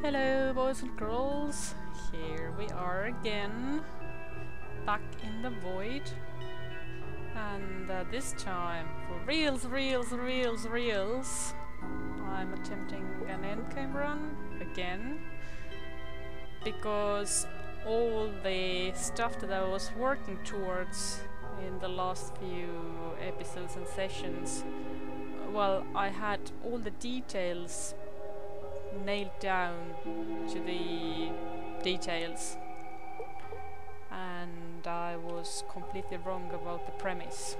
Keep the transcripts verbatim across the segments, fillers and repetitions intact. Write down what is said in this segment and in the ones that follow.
Hello boys and girls, here we are again, back in the void, and uh, this time, for reals, reals, reals, reals, I'm attempting an endgame run again, because all the stuff that I was working towards in the last few episodes and sessions, well, I had all the details nailed down to the details, and I was completely wrong about the premise.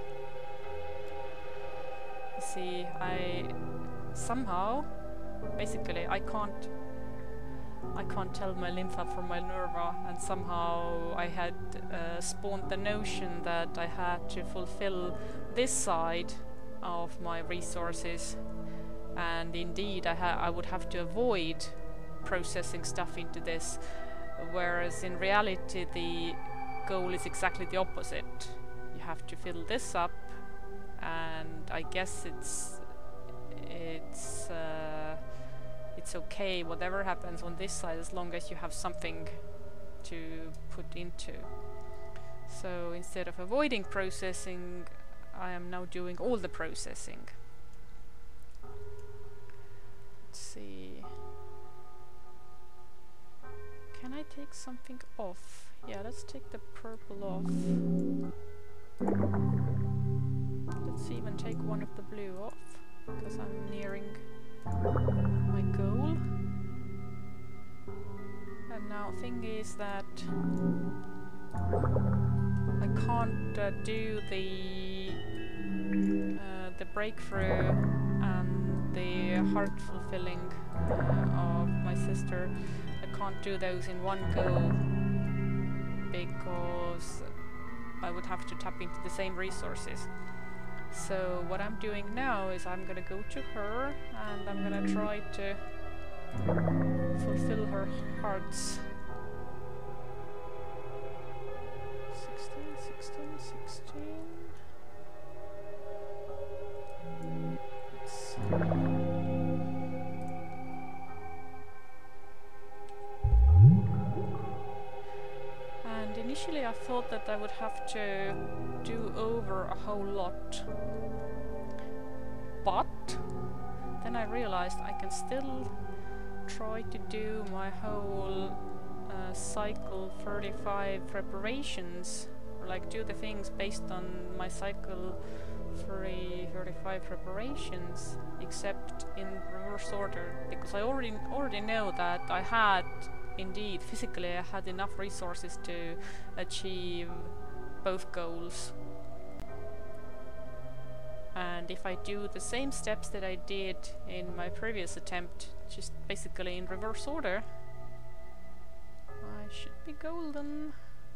You see, I somehow, basically, I can't I can't tell my lympha from my nerva, and somehow I had uh, spawned the notion that I had to fulfill this side of my resources. And indeed, I, ha I would have to avoid processing stuff into this, whereas in reality the goal is exactly the opposite. You have to fill this up, and I guess it's it's uh, it's okay whatever happens on this side as long as you have something to put into. So instead of avoiding processing, I am now doing all the processing. See, can I take something off? Yeah, let's take the purple off. Let's even take one of the blue off, because I'm nearing my goal. And now thing is that I can't uh, do the uh, the breakthrough and the heart fulfilling uh, of my sister. I can't do those in one go because I would have to tap into the same resources. So what I'm doing now is I'm gonna go to her and I'm gonna try to fulfill her hearts. sixteen, sixteen, sixteen. And initially I thought that I would have to do over a whole lot, but then I realized I can still try to do my whole uh, cycle thirty-five preparations, or like do the things based on my cycle three thirty-five preparations, except in reverse order, because I already already know that I had, indeed, physically I had enough resources to achieve both goals. And if I do the same steps that I did in my previous attempt, just basically in reverse order, I should be golden.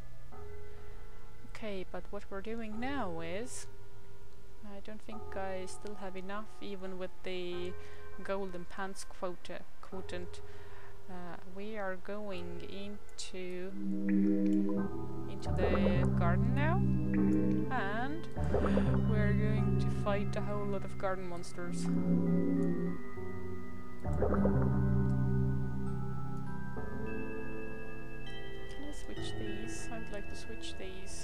Okay, but what we're doing now is, I don't think I still have enough, even with the golden pants quota quotient. Uh, we are going into into the garden now, and we're going to fight a whole lot of garden monsters. Can I switch these? I'd like to switch these.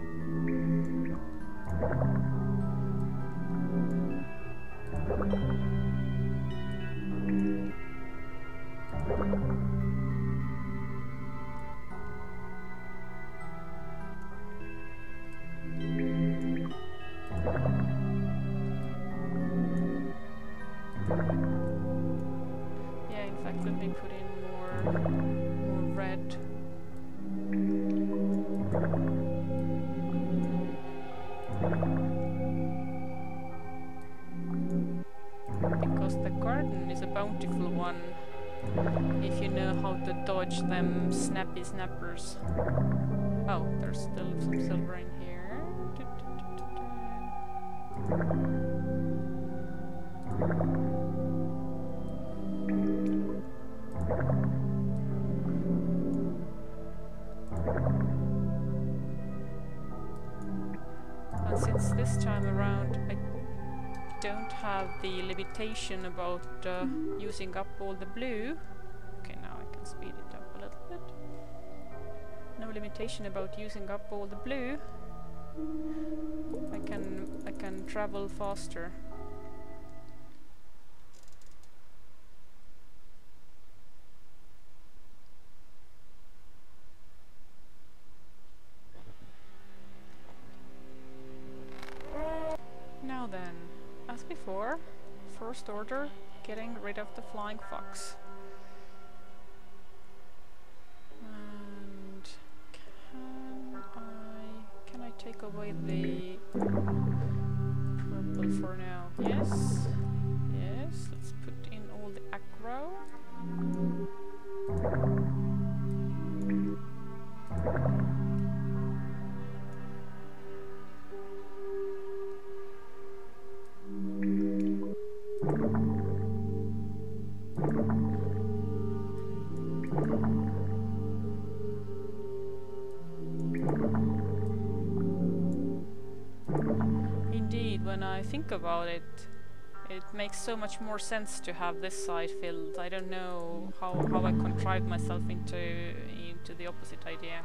Yeah, in fact, let me put in more, more red. Because the garden is a bountiful one, if you know how to dodge them snappy snappers. Oh, there's still some silver in here. Du -du -du -du -du. And since this time around I don't have the limitation about uh, using up all the blue. Okay, now can speed it up a little bit. No limitation about using up all the blue. I can I can travel faster. Now then, as before, first order, getting rid of the flying fox. And can I can I take away the purple for now? Yes. Yes, let's put in all the aggro. Indeed, when I think about it, it makes so much more sense to have this side filled. I don't know how, how I contrived myself into into the opposite idea.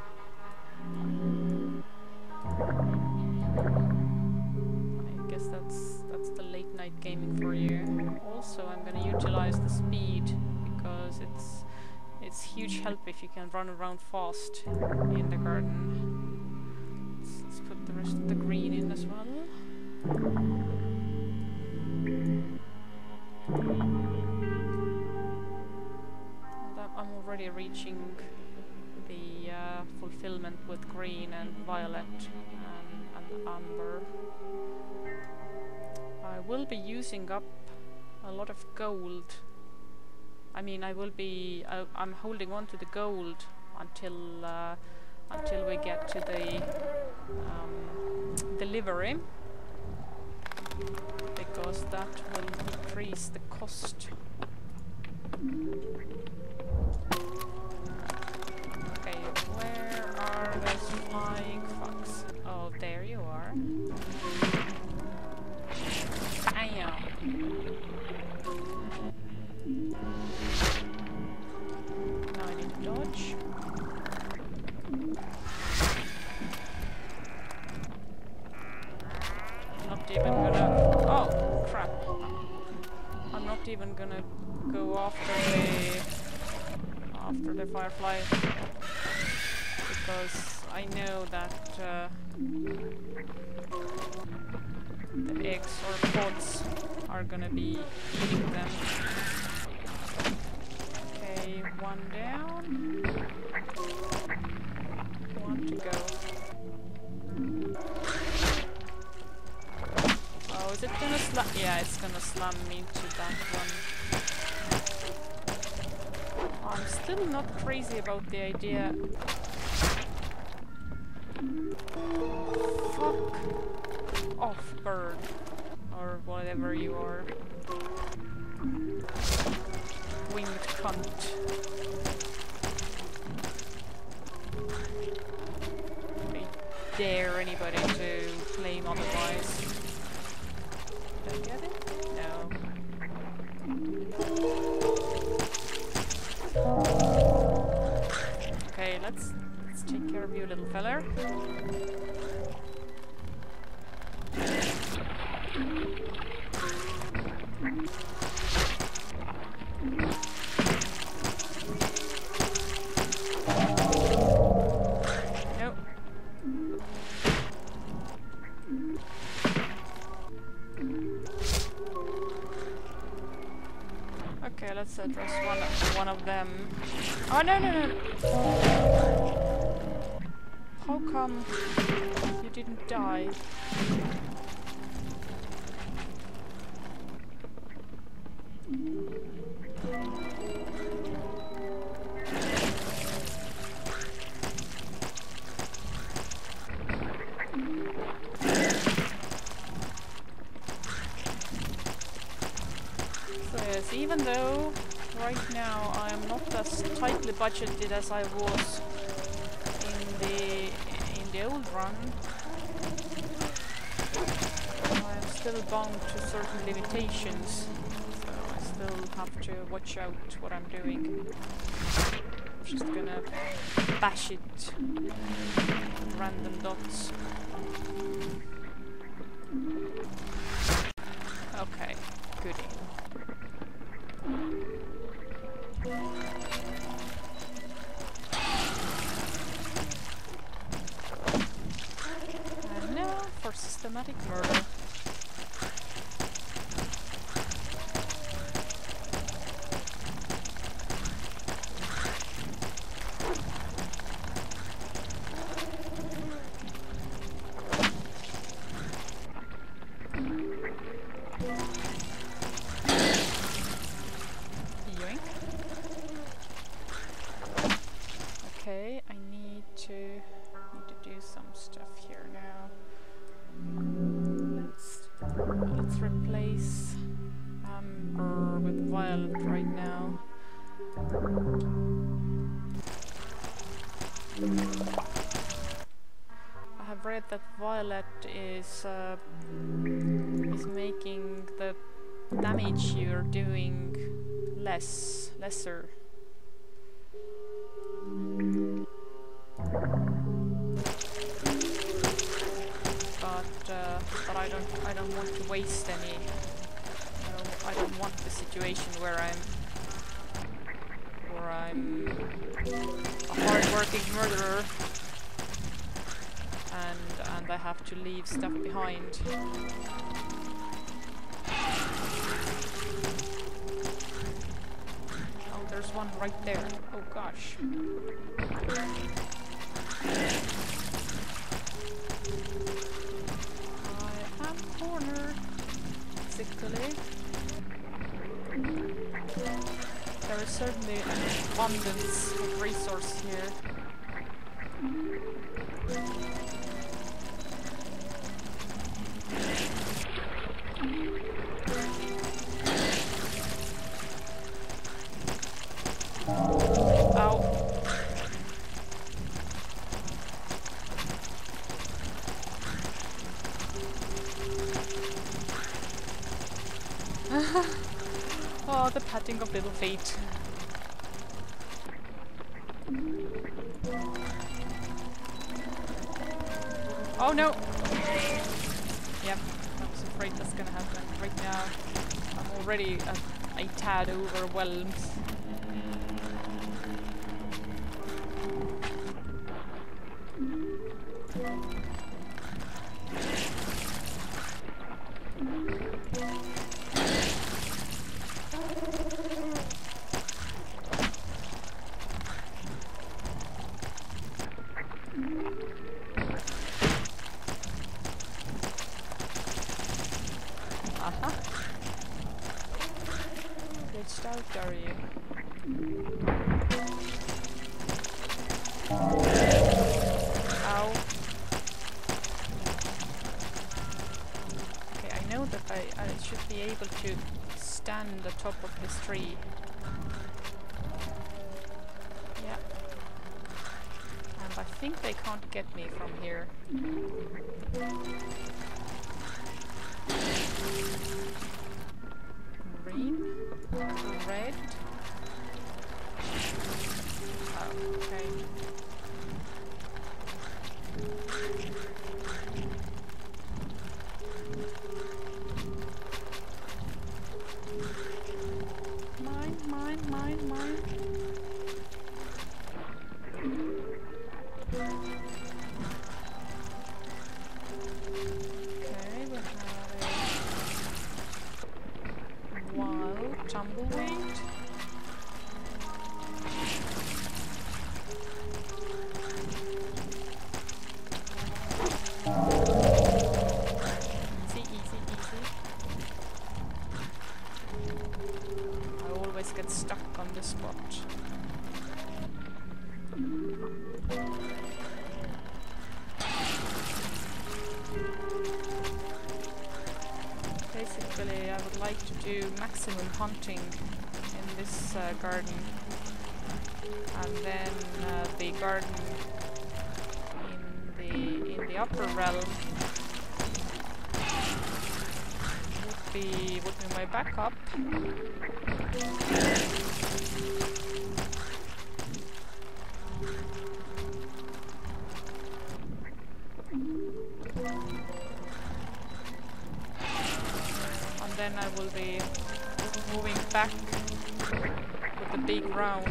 I guess that's that's the late night gaming for you. Also, I'm gonna utilize the speed because it's it's huge help if you can run around fast in the garden. Let's, let's put the rest of the green in as well. I'm already reaching the uh, fulfillment with green and violet and, and amber. I will be using up a lot of gold. I mean, I will be. Uh, I'm holding on to the gold until uh, until we get to the um, delivery, because that will decrease the cost. Okay, where are those flying fox? Oh, there you are. Bam! Now I need to dodge. Not even gonna... Oh, crap. I'm not even gonna go after the... after the firefly. Because I know that uh, the eggs or pods are gonna be eating them. Okay, one down. One to go. Oh, is it gonna slam? Yeah, it's gonna slam me into that one. I'm still not crazy about the idea. Fuck off, bird. Or whatever you are. Winged cunt. I dare anybody to claim otherwise. Did I get it? No. Okay, let's let's take care of you, little feller. Nope. Okay, let's address one one of them. Oh no no no! How come you didn't die? So yes, even though right now I am not as tightly budgeted as I was in the in the old run, I am still bound to certain limitations. So I still have to watch out what I'm doing. just gonna bash it with random dots. Okay, goody. And now for systematic murder. Okay, I need to need to do some stuff here now. Let's let's replace amber with violet right now. I have read that violet is uh, is making the damage you're doing less lesser. But uh, but I don't I don't want to waste any. You know, I don't want the situation where I'm where I'm a hard-working murderer and and I have to leave stuff behind. Oh, there's one right there. Oh gosh. I am cornered, basically. There is certainly an abundance of resource here. Oh, the patting of little feet. Oh no! Yep, I was afraid that's gonna happen. Right now, I'm already a, a tad overwhelmed. Aha. Glitched out, are you? Ow. Okay, I know that I, I should be able to stand on top of this tree. Yeah. And I think they can't get me from here. Green, red. Oh, okay. Mine, mine, mine, mine. Okay, we have a wild tumbleweed. Easy, easy, easy. I always get stuck on this spot. Basically, I would like to do maximum hunting in this uh, garden, and then uh, the garden in the in the upper realm would be would be my backup. then I will be moving back with the big round.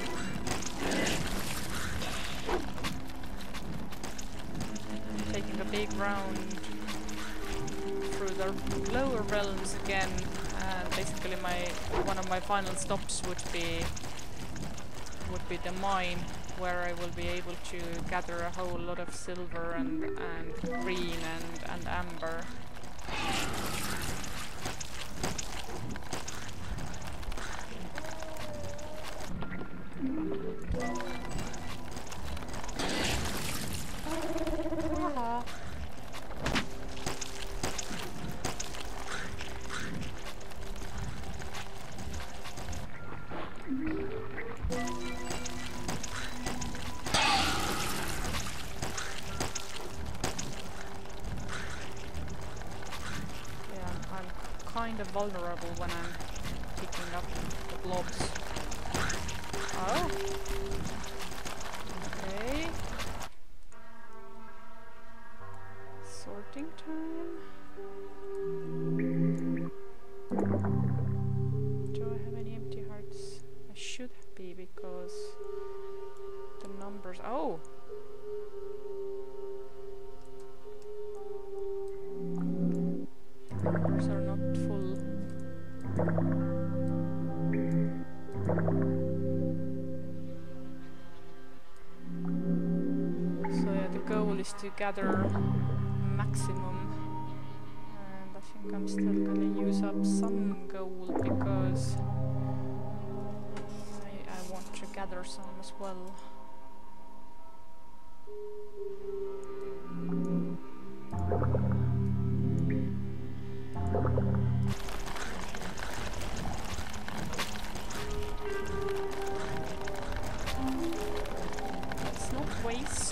Taking the big round through the lower realms again, and basically my one of my final stops would be would be the mine, where I will be able to gather a whole lot of silver and, and green and, and amber. Aha. Kind of vulnerable when I'm picking up the blobs. Oh. Okay. Sorting time. Do I have any empty hearts? I should be, because the numbers. Oh! Numbers are not full. So yeah, the goal is to gather maximum, and I think I'm still gonna use up some gold because I, I want to gather some as well. Let's not waste.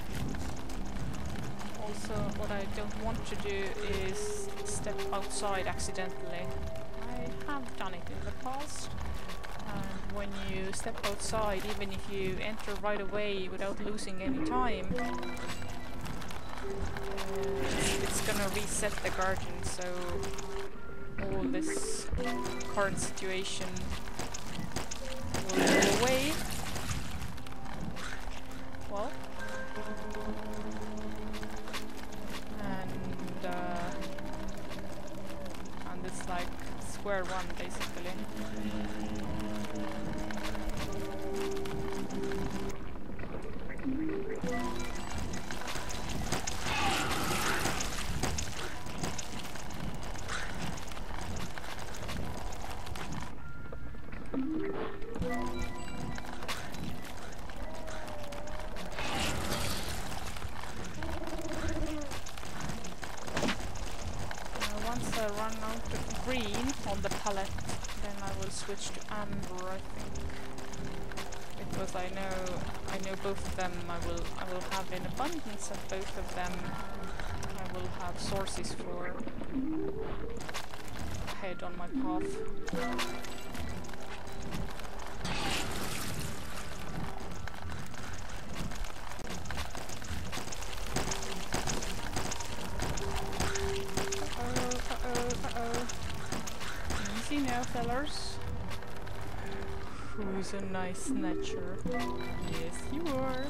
Also, what I don't want to do is step outside accidentally. I have done it in the past, and when you step outside, even if you enter right away without losing any time, uh, it's, it's gonna reset the garden, so all this current situation will go away. Well, and uh, and it's like square one basically. Once I run out of green on the palette, then I will switch to amber, I think, because I know I know both of them. I will I will have in abundance of both of them. I will have sources for ahead on my path. Easy now, fellers. Who's a nice snatcher? Yes, you are.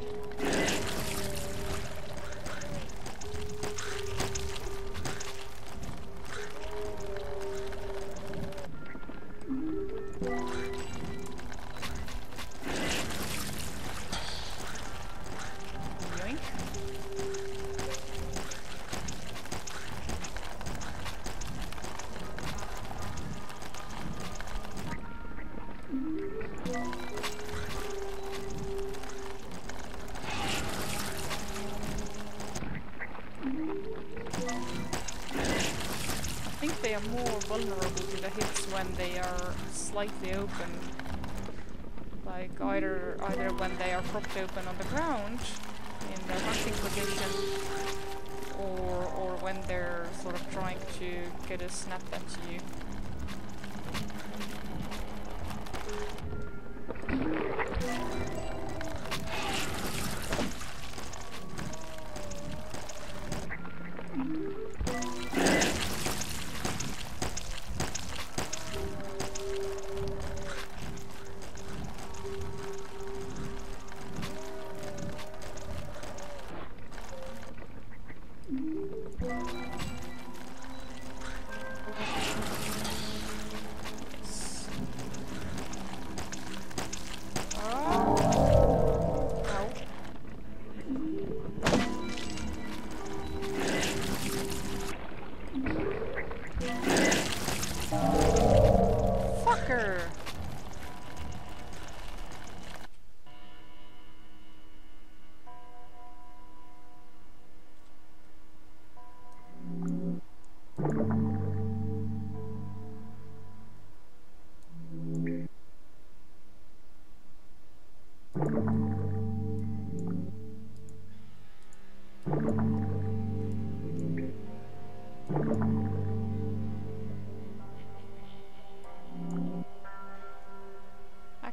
I think they are more vulnerable to the hits when they are slightly open. Like either either when they are propped open on the ground in their hunting position, or or when they're sort of trying to get a snap at you.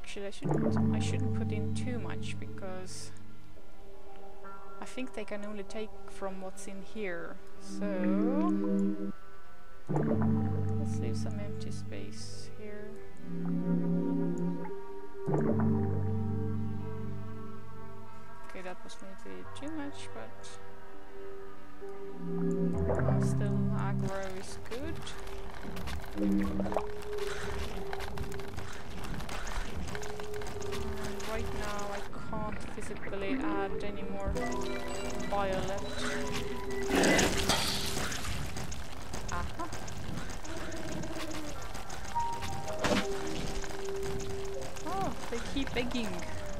Actually, I shouldn't. I shouldn't put in too much because I think they can only take from what's in here. So let's leave some empty space here. Okay, that was maybe too much, but uh, still aggro is good. Right now I can't physically add any more violet. Aha. Oh, they keep begging.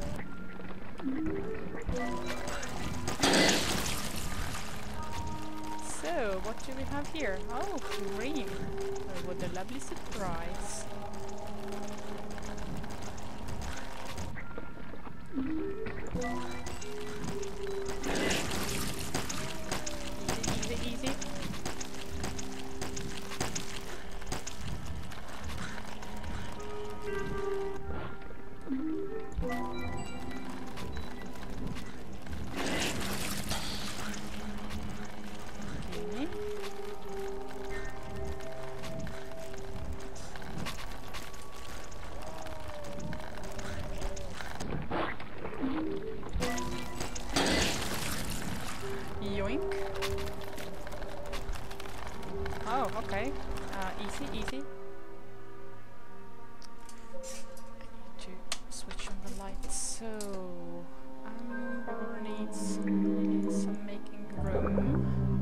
So, what do we have here? Oh, cream. Oh, what a lovely surprise. Easy, easy, easy. Okay. Yoink. Oh, okay. Uh, easy, easy. I need to switch on the lights. So, Amber needs, needs some making room.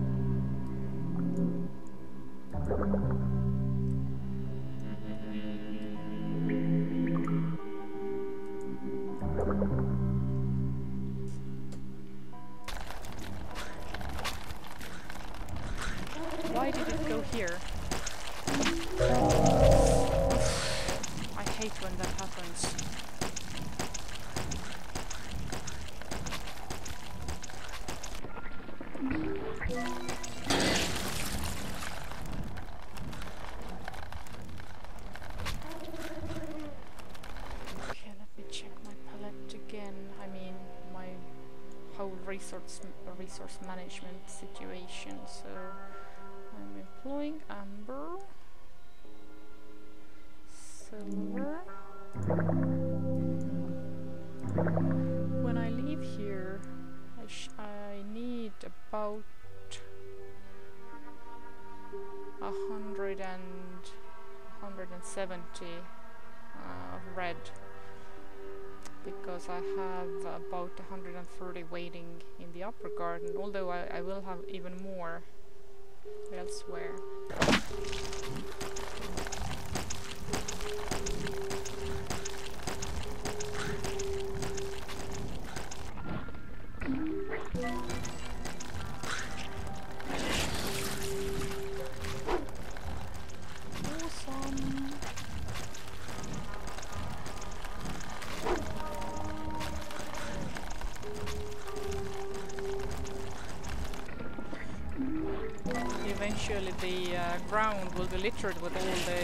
Why did it go here? I hate when that happens. Okay, let me check my palette again. I mean, my whole resource resource management situation. So I'm employing amber, silver. When I leave here, I, sh I need about a hundred and hundred and seventy uh, of red, because I have about one hundred thirty waiting in the upper garden, although I, I will have even more elsewhere. Awesome. Eventually the uh, ground will be littered with all the,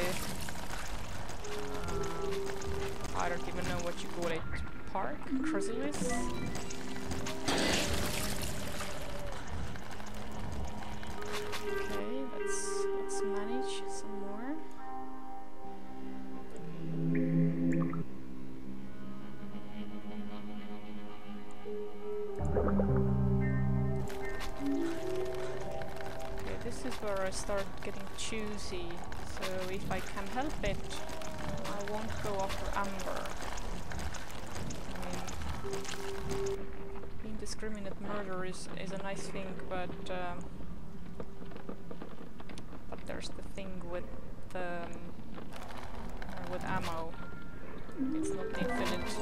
uh, I don't even know what you call it, park, chrysalis. Okay, let's let's manage some more. This is where I start getting choosy, so if I can help it, I won't go after amber. I mean, indiscriminate murder is, is a nice thing, but um, but there's the thing with um, uh, with ammo. It's not infinite.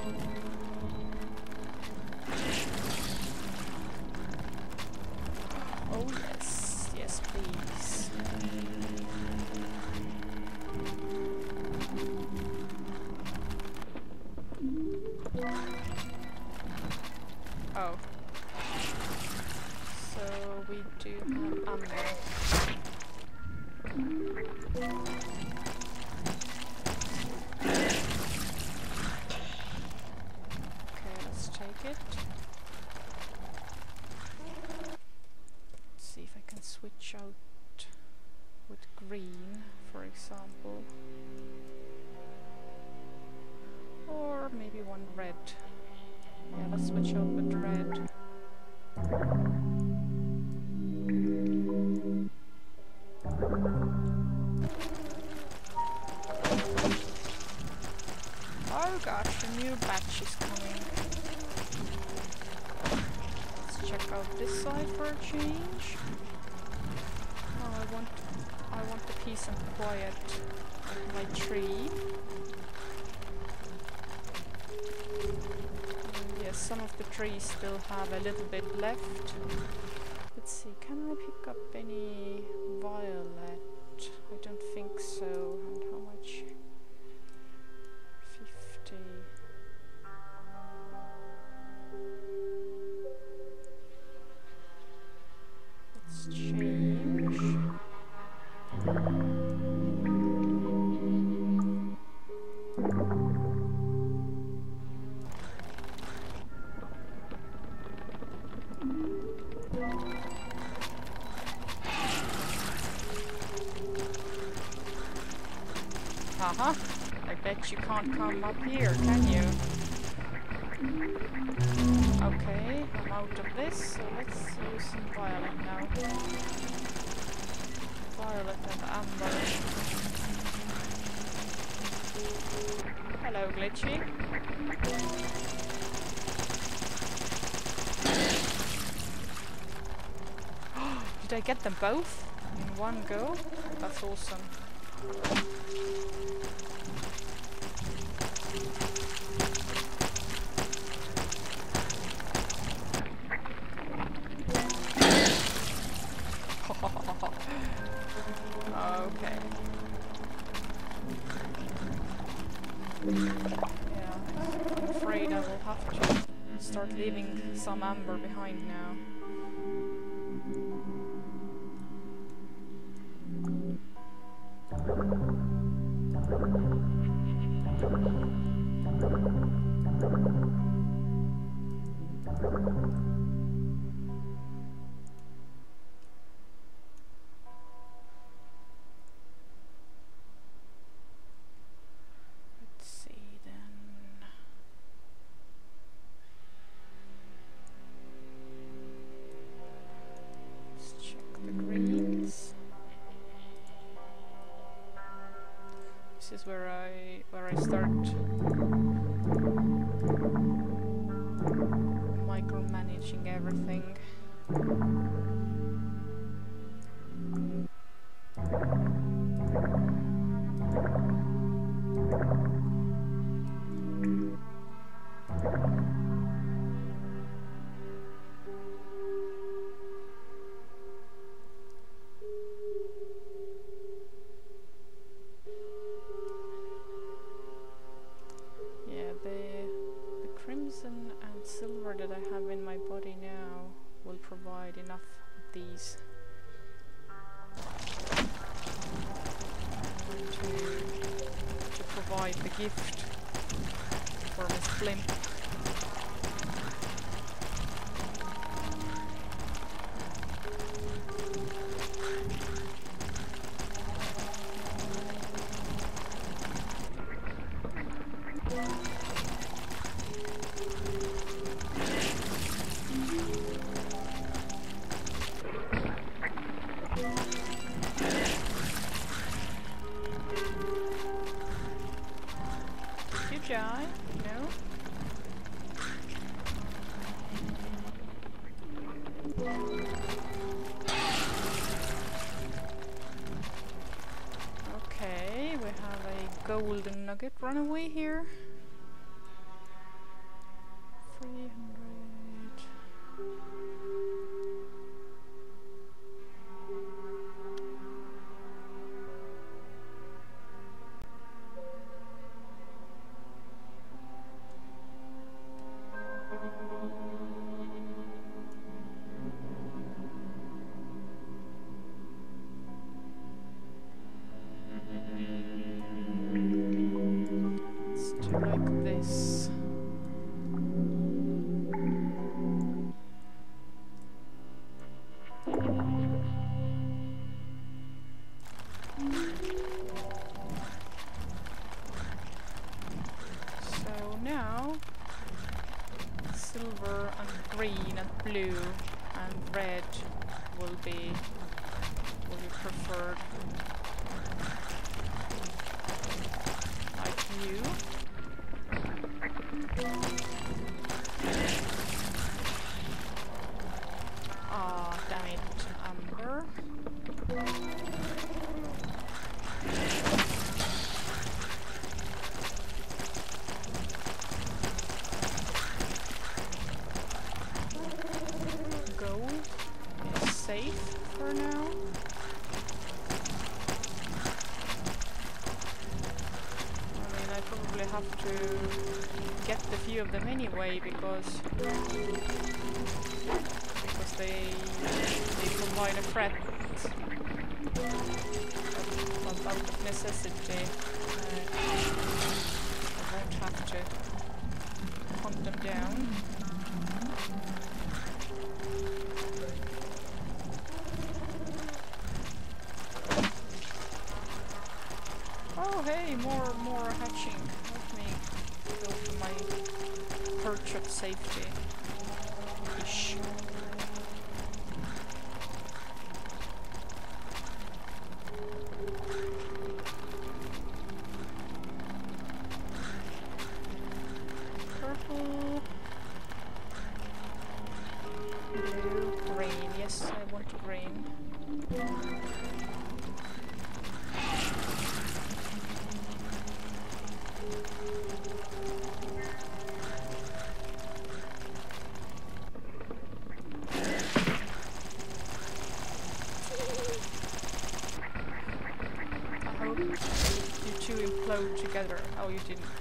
Oh yes, yes please. Oh. So we do have ammo. one red. Yeah, let's switch out with red. Oh gosh, a new batch is coming. Let's check out this side for a change. Oh, I want, I want the peace and quiet of my tree. And yes, some of the trees still have a little bit left. Let's see, can I pick up any violet? I don't think so. And how much? fifty. Let's change. Haha, I bet you can't come up here, can you? Okay, I'm out of this, so let's use some violet now. Violet and amber. Hello, Glitchy. Did I get them both in one go? That's awesome. Okay. Yeah, I'm afraid I will have to start leaving some amber behind now. This is where I where I start micromanaging everything. And silver that I have in my body now will provide enough of these to, to provide the gift for Miss Blimp. Jai? No? Okay, we have a golden nugget runaway here. three hundred. Too silver and green and blue and red will be will be preferred. Like you. Ah, damn it, amber. Gold is safe for now. I mean, I probably have to get a few of them anyway because because they they provide a threat. But, but out of necessity, uh, I won't have to hunt them down. Oh hey, more more hatching. Let me go to my perch of safety. Ish. Purple. Blue. Green. Yes, I want green. I hope you two implode together. Oh, you didn't.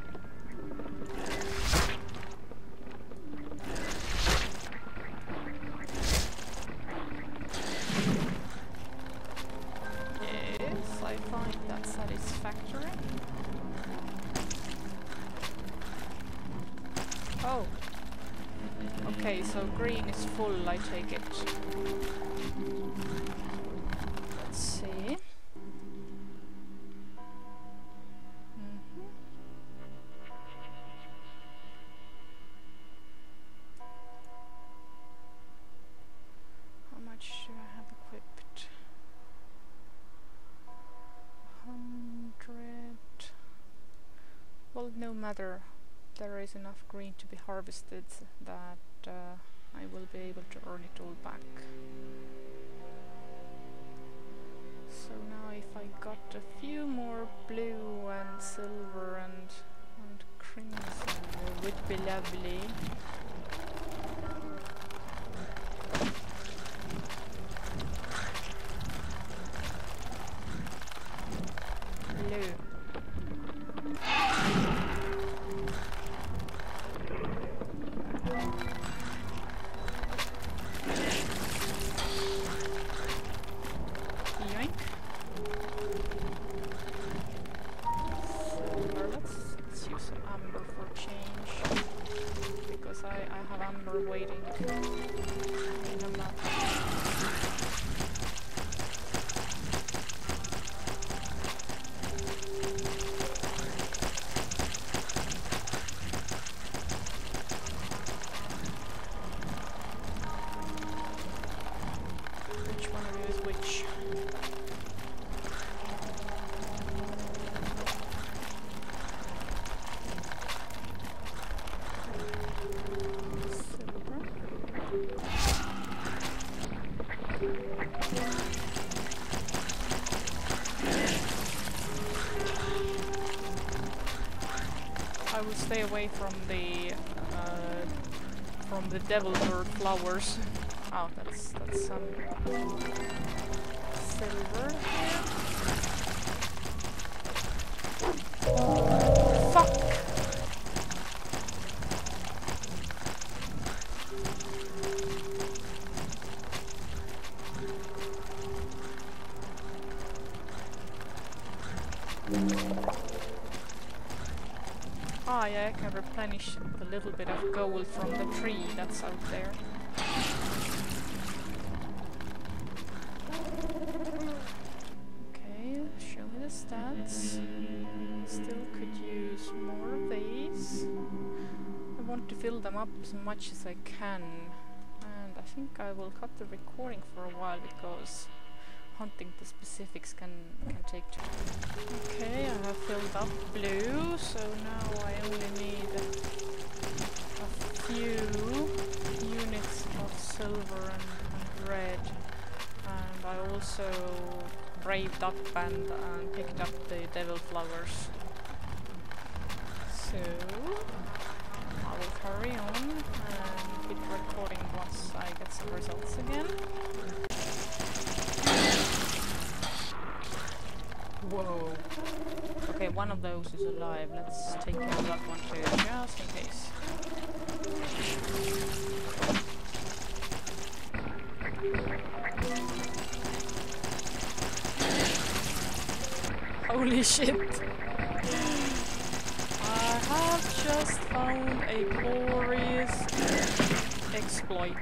Yes, I find that satisfactory. Oh. Okay, so green is full, I take it. Let's see. Mm-hmm. How much do I have equipped? Hundred. Well, no matter. There is enough green to be harvested that uh, I will be able to earn it all back. So now if I got a few more blue and silver and, and crimson, it would be lovely. Blue. Yoink. Silver. Let's, let's use some amber for change. Because I, I have amber waiting in a map. Which one of you is which? I will stay away from the uh, from the devil bird flowers. Oh, that's that's some silver here. Fuck! Ah, yeah, I can replenish a little bit of gold from the tree that's out there. Okay, show me the stats. Still could use more of these. I want to fill them up as much as I can. And I think I will cut the recording for a while because hunting the specifics can, can take time. Okay, I have filled up blue, so now I only need a, a few units of silver and, and red. And I also braved up and, and picked up the devil flowers. So I will carry on and quit recording once I get some results again. Whoa. Okay, one of those is alive. Let's take care of that one too, just in case. Holy shit! I have just found a glorious exploit.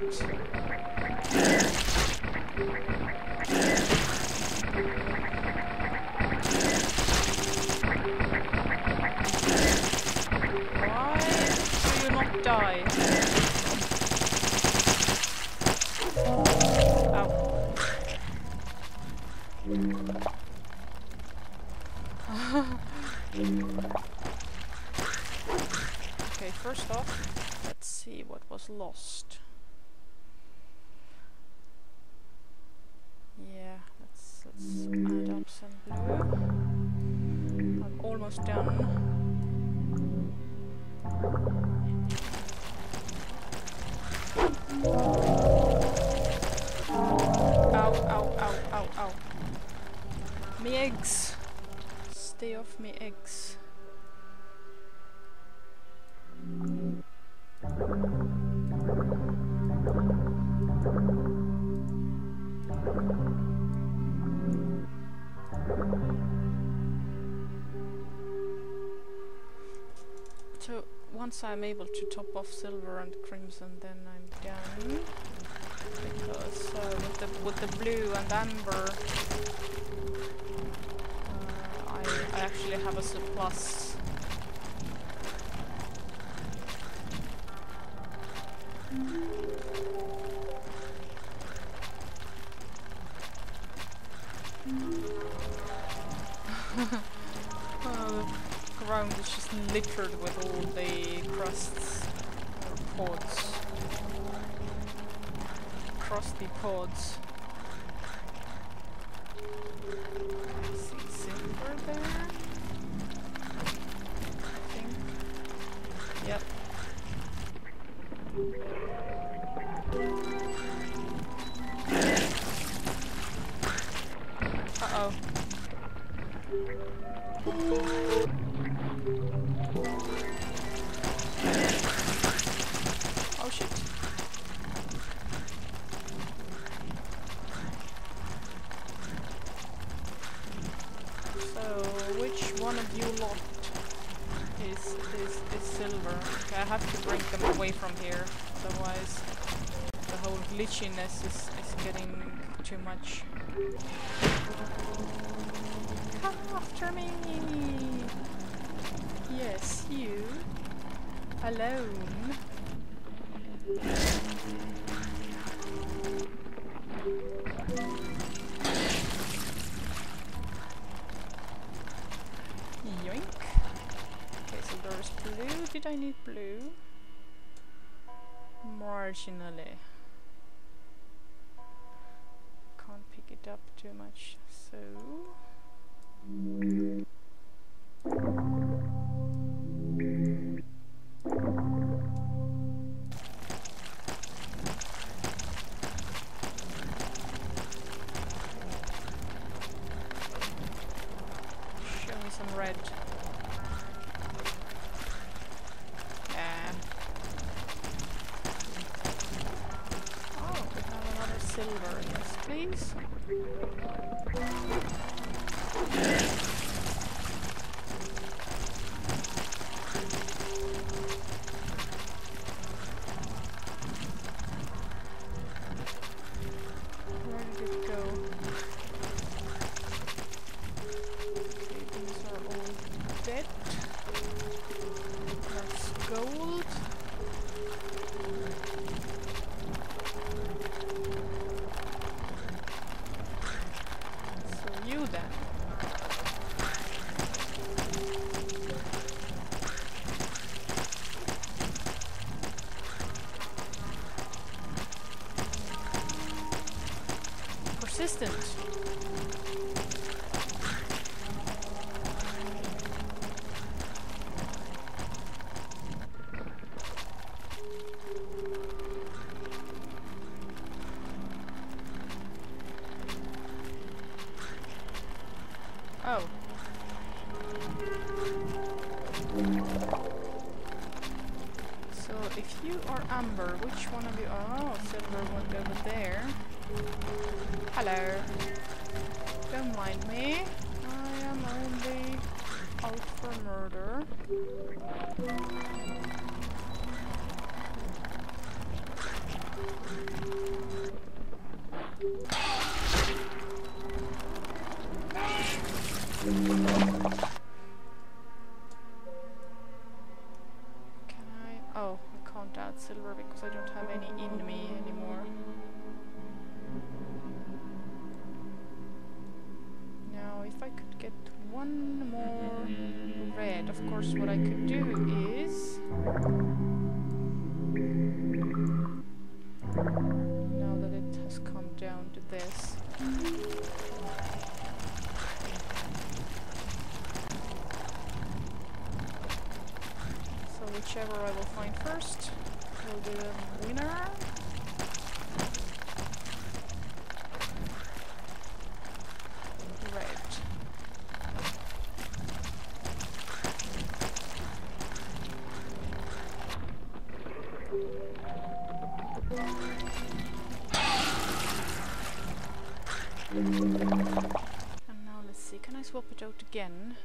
Why do you not die? Ow. Okay, first off, let's see what was lost. Yeah, let's let's add up some blue. I'm almost done. Ow, ow, ow, ow, ow. Me eggs. Stay off me eggs. So once I'm able to top off silver and crimson, then I'm done. Because uh, with the with the blue and amber, uh, I I actually have a surplus. uh, the ground is just littered with all the crusts or pods. Crusty pods. I see silver there. I think. Yep. Uh-oh. Oh shit. So, which one of you lot is, is, is silver? Okay, I have to bring them away from here, otherwise the whole glitchiness is, is getting too much. Come after me! Yes, you. Alone. Yoink. Okay, so there's blue. Did I need blue? Marginally. Can't pick it up too much, so... Show me some red. Yeah. Oh, we have another silver. Yes, please. Where did it go? Okay, these are all dead. That's gold. distant. Oh. So if you are amber, which one of you? Oh, silver went over there. Hello. Don't mind me. I am only out for murder. Can I? Oh, I can't add silver because I don't have any in me anymore. Now, if I could get one more red, of course, what I could do is. Now that it has come down to this. Whichever I will find first will be the winner. Red. And now let's see, can I swap it out again?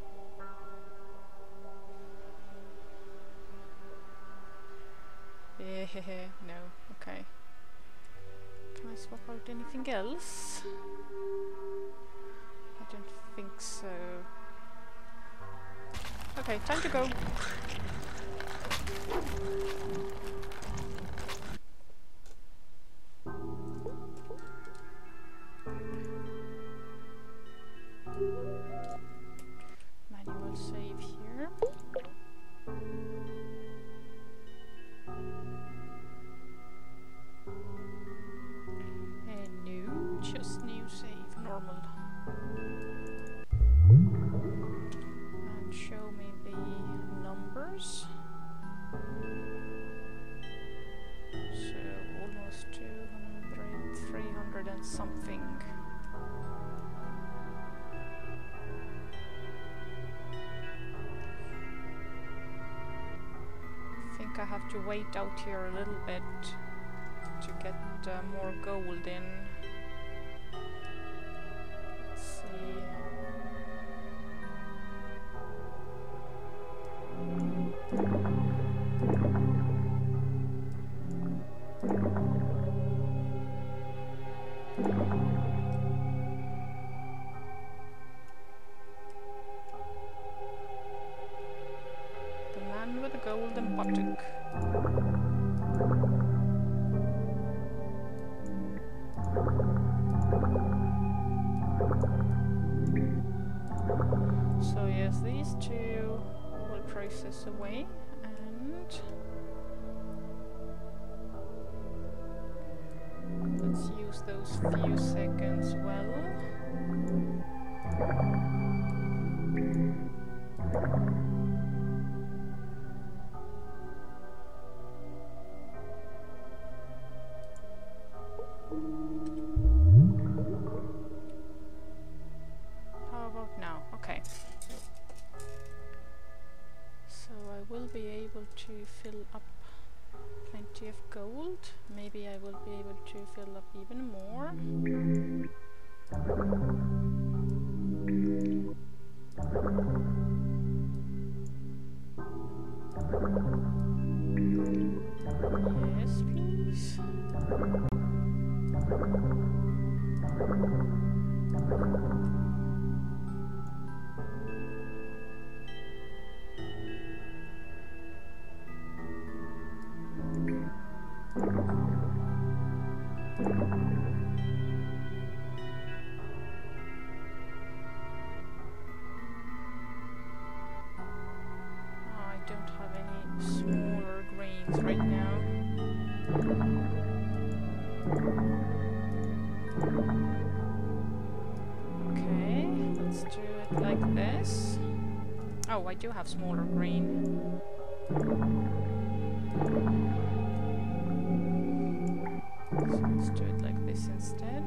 No, okay. Can I swap out anything else? I don't think so. Okay, time to go. Manual save here. Just new save, normal. And show me the numbers. So almost two hundred, three hundred and something. I think I have to wait out here a little bit to get uh, more gold in. The man with the golden buttock. So yes, these two will process away, and let's use those few seconds well. How about now? Okay. So I will be able to fill up plenty of gold. Maybe I will be able to fill up even more. Yes, please. I don't have any smaller grains right now. this. Oh, I do have smaller green. So let's do it like this instead.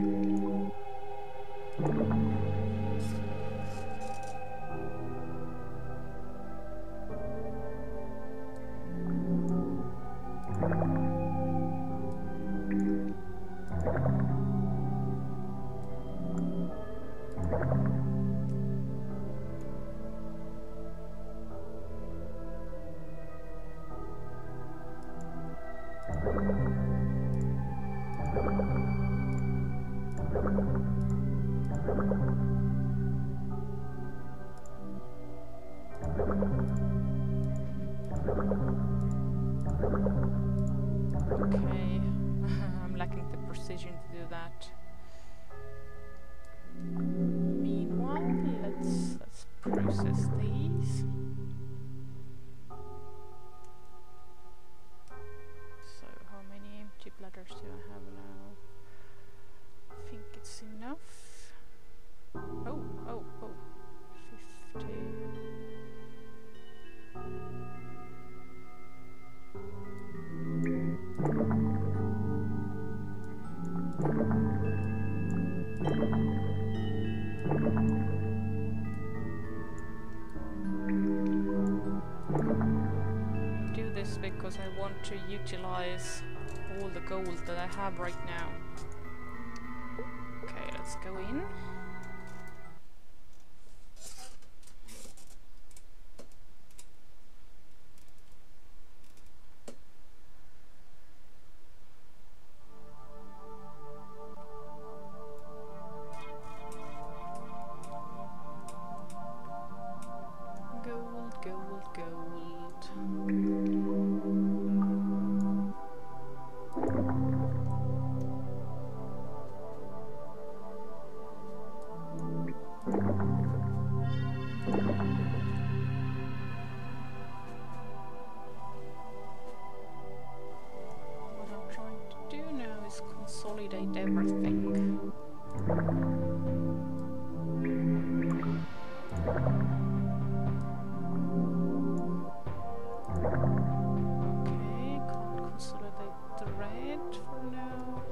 Okay, I'm lacking the precision to do that. Meanwhile, let's let's process these. So, how many empty bladders do I have now? I think it's enough. Oh, oh, oh, fifty. Do this because I want to utilize all the gold that I have right now. Okay, let's go in. Consolidate everything. Okay, can't consolidate the red for now.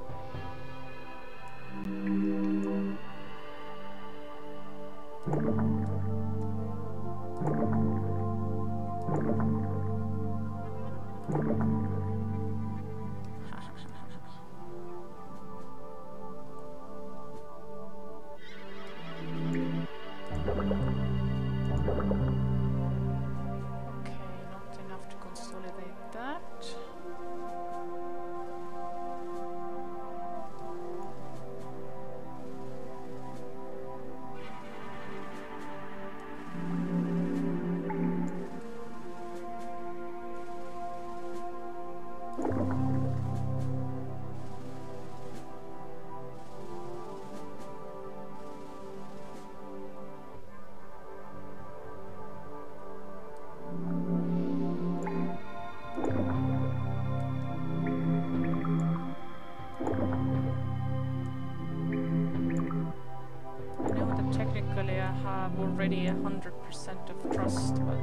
Already a hundred percent of trust, but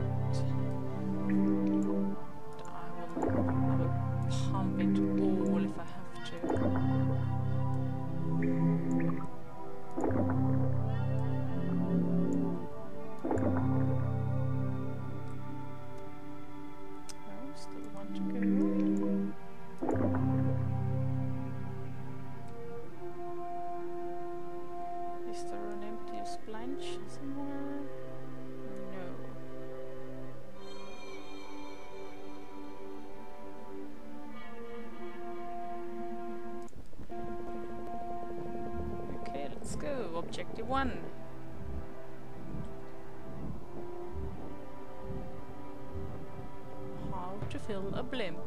I will, I will pump it all if I have to. Oh, still one to go. Is there an empty splanch somewhere? No. Okay, let's go. Objective one. How to fill a blimp.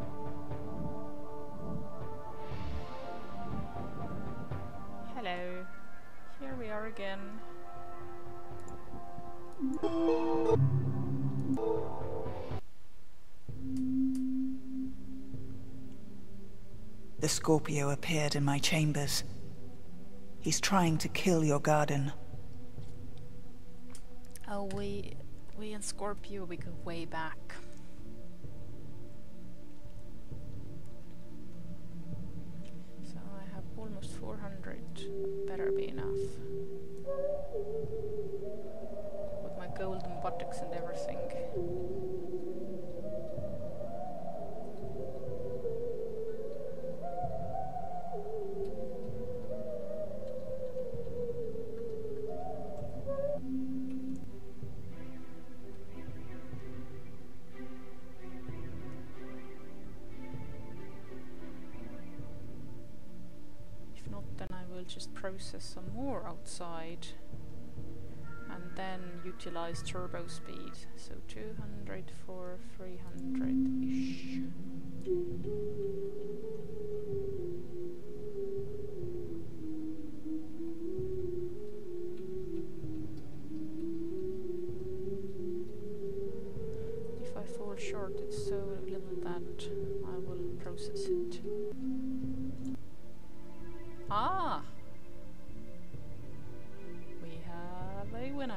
Hello. Here we are again. The Scorpio appeared in my chambers. He's trying to kill your garden. Oh, we, we and Scorpio, we go way back. So I have almost four hundred. Better be enough. With my golden buttocks and everything. Just process some more outside and then utilize turbo speed. So two hundred for three hundred-ish. If I fall short, it's so little that I will process it. Ah! We have a winner.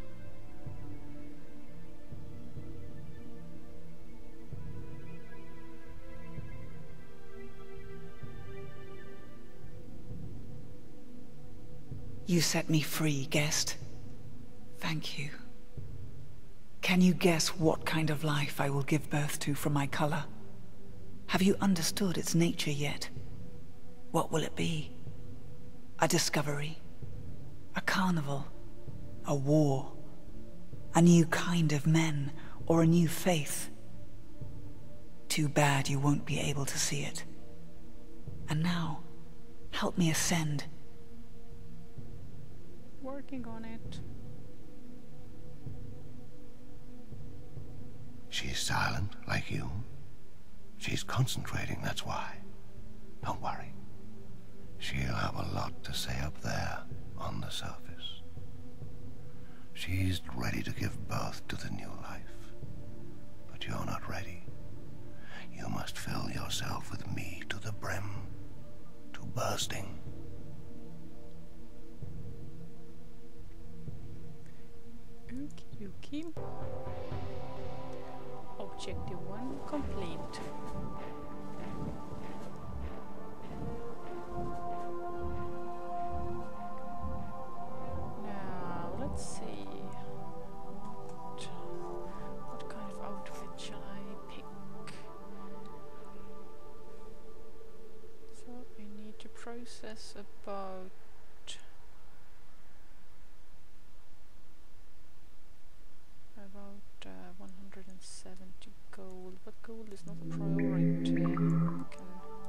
You set me free, guest. Thank you. Can you guess what kind of life I will give birth to from my color? Have you understood its nature yet? What will it be? A discovery? A carnival? A war? A new kind of men? Or a new faith? Too bad you won't be able to see it. And now, help me ascend. Working on it. She's silent, like you. She's concentrating, that's why. Don't worry. She'll have a lot to say up there, on the surface. She's ready to give birth to the new life. But you're not ready. You must fill yourself with me to the brim, to bursting. Okie dokie. Objective one complete. Now, let's see. What, what kind of outfit shall I pick? So, we need to process about about uh, one hundred seventy gold, but gold is not a priority. I can,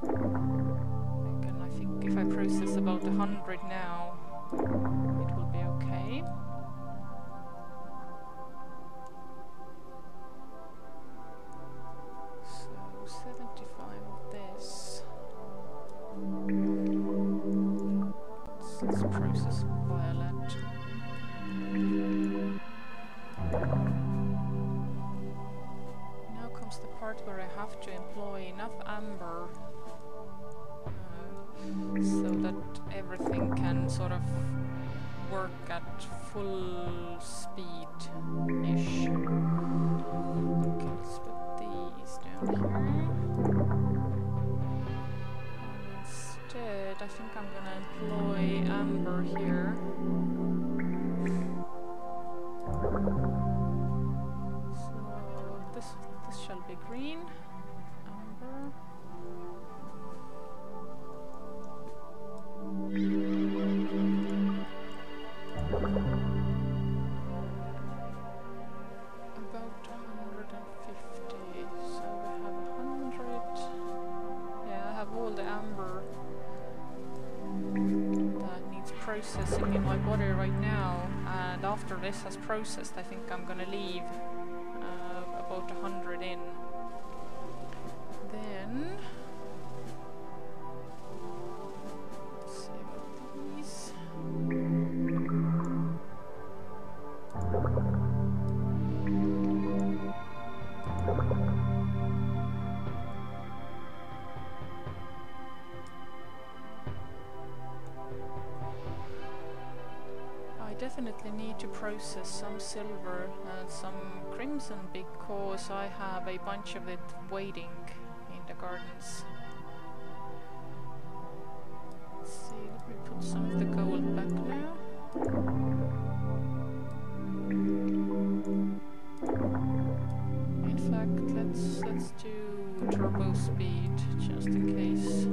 I can, I think if I process about a hundred now, it will be okay. So seventy-five of this. Let's, let's process violet. Now comes the part where I have to employ enough amber uh, so that everything can sort of work at full speed-ish. Okay, let's put these down here. And instead, I think I'm gonna employ amber here. So this this shall be green, amber. About one hundred fifty. So we have one hundred. Yeah, I have all the amber that needs processing in my body right now. And after this has processed, I think I'm gonna leave uh, about a hundred in. Then let's see about these. I definitely need to process some silver and some crimson because I have a bunch of it waiting in the gardens. Let's see, let me put some of the gold back now. In fact, let's let's do turbo speed just in case.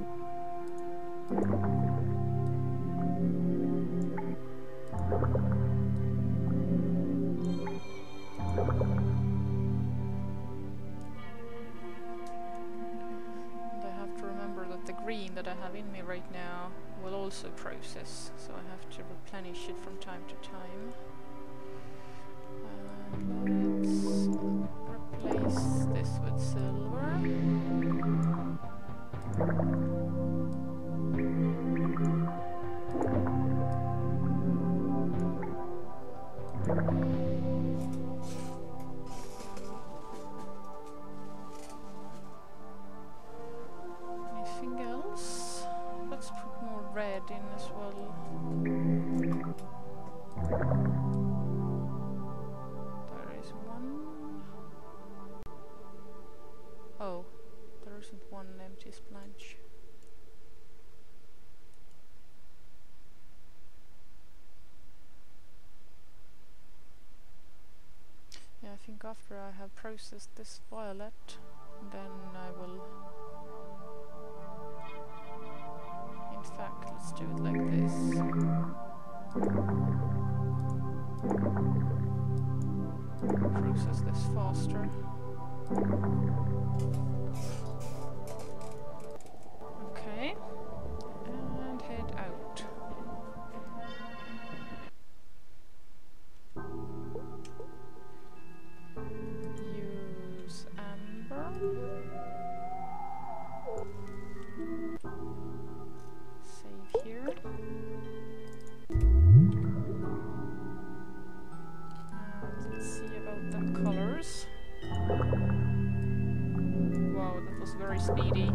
That I have in me right now will also process, so I have to replenish it from time to time. And let's replace this with silver. Anything else? Let's put more red in as well. There is one. Oh, there isn't one empty splunge. Yeah, I think after I have processed this violet, then I will... In fact, let's do it like this. Process this faster. Okay, and head out. Use amber. Save here. And let's see about the colors. Wow, that was very speedy.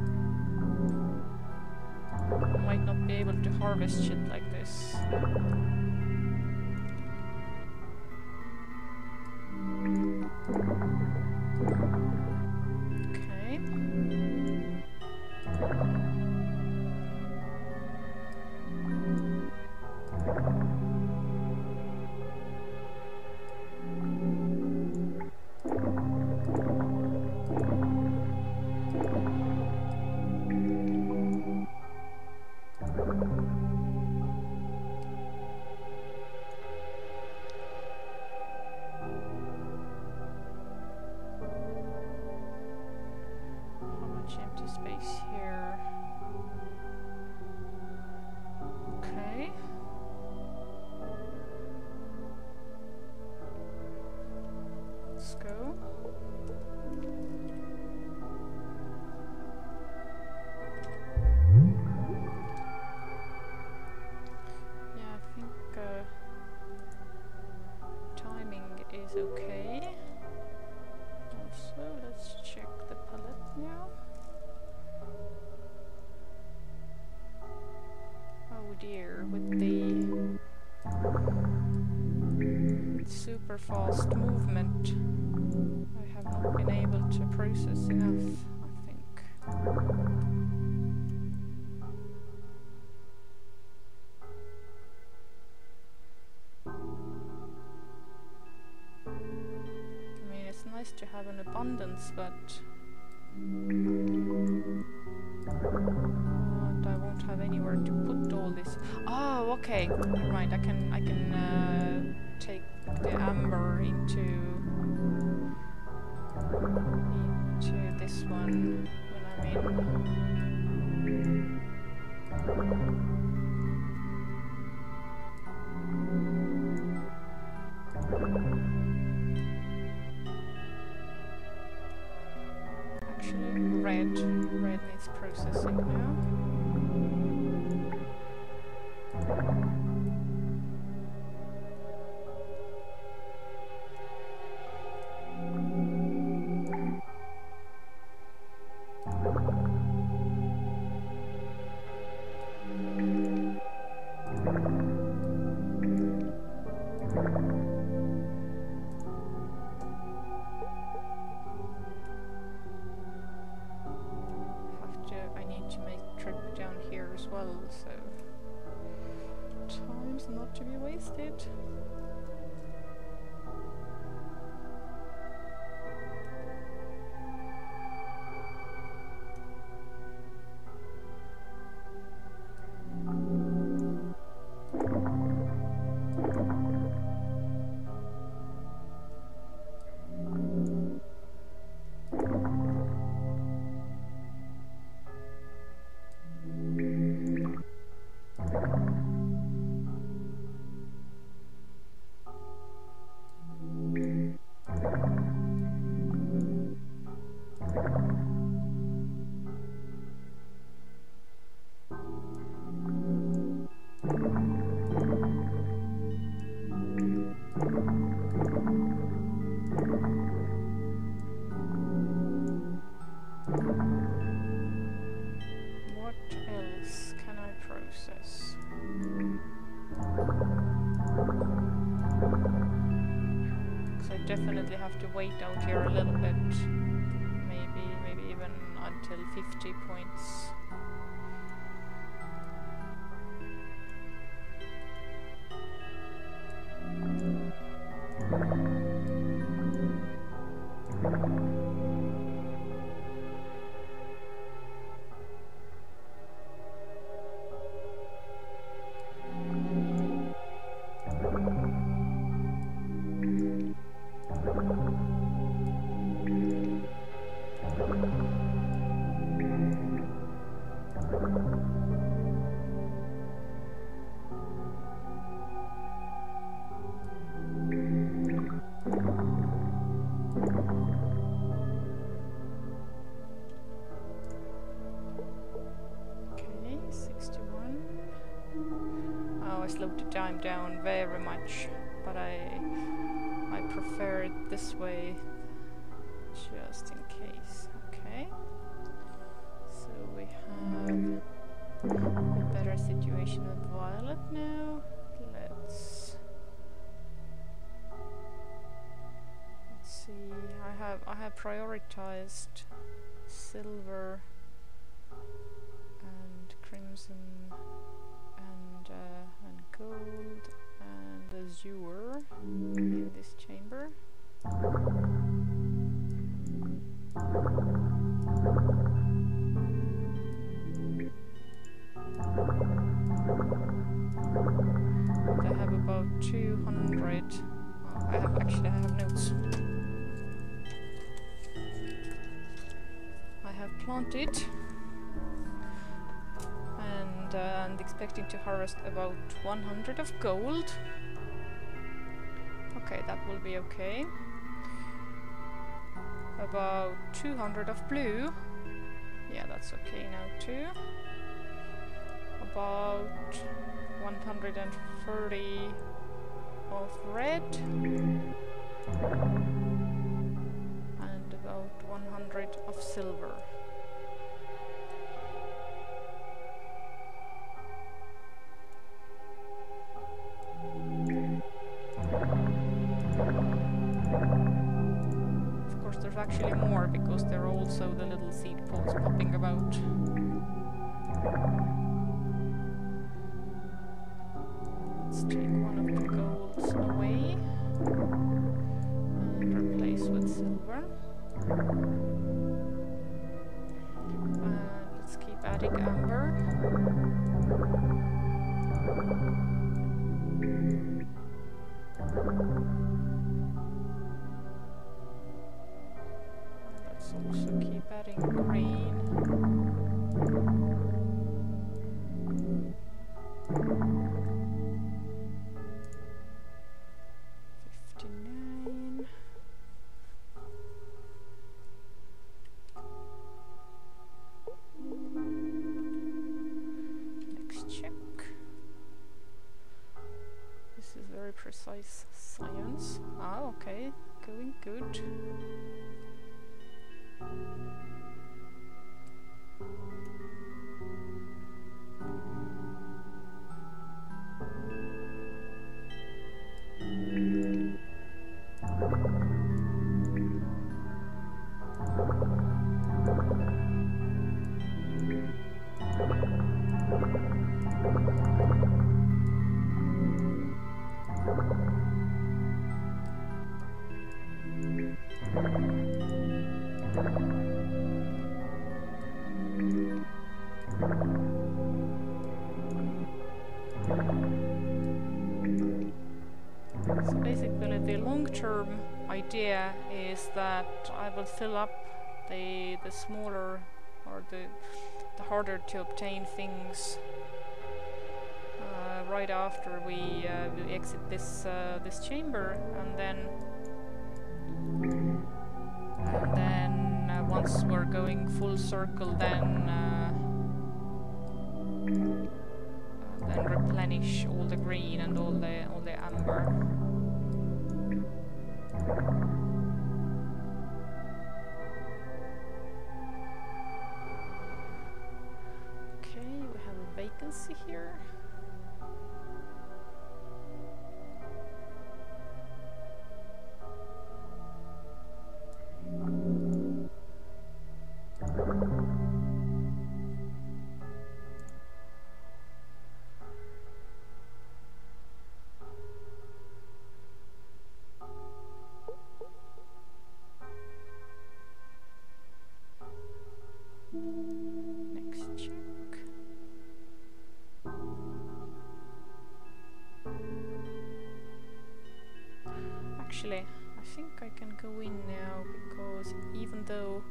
I might not be able to harvest shit like this. Okay. Empty space here. Okay. Let's go. Yeah, I think uh, timing is okay. Also, let's check the palette now. Oh dear, with the super fast movement, I have not been able to process enough, I think. I mean, it's nice to have an abundance, but I won't have anywhere to put all this. Oh, okay. Never mind. I can I can uh, take the amber into into this one when I'm in. Actually, red red needs processing now. side. What else can I process? Because I definitely have to wait out here a little bit. Maybe, maybe even until fifty points. Slowed the time down very much, but I I prefer it this way just in case. Okay, so we have a better situation with Violet now. Let's let's see. I have I have prioritized silver and crimson and uh, and gold and azure in this chamber. I have about two hundred. Oh, I have actually I have notes. I have planted. And, uh, and expecting to harvest about one hundred of gold. Okay, that will be okay. About two hundred of blue. Yeah, that's okay now too. About one hundred thirty of red. And about one hundred of silver. Actually more, because there are also the little seed pods popping about. Let's take one of the golds away and replace with silver. And let's keep adding amber. Also keep adding green. Fifty-nine. Next check. This is very precise science. Ah, okay, going good. long-term idea is that I will fill up the the smaller or the the harder to obtain things uh, right after we, uh, we exit this uh, this chamber, and then and then uh, once we're going full circle, then uh, uh, then replenish all the green and all the all the amber. Vacancy here. Next check. Actually, I think I can go in now, because even though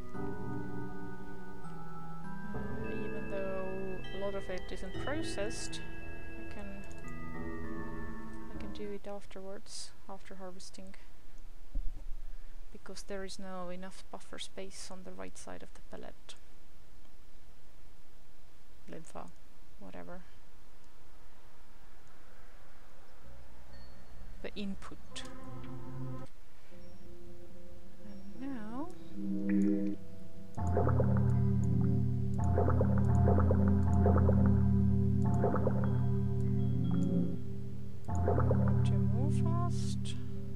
uh, even though a lot of it isn't processed, I can I can do it afterwards, after harvesting, because there is now enough buffer space on the right side of the pellet. Lympha, whatever. The input. And now to move fast.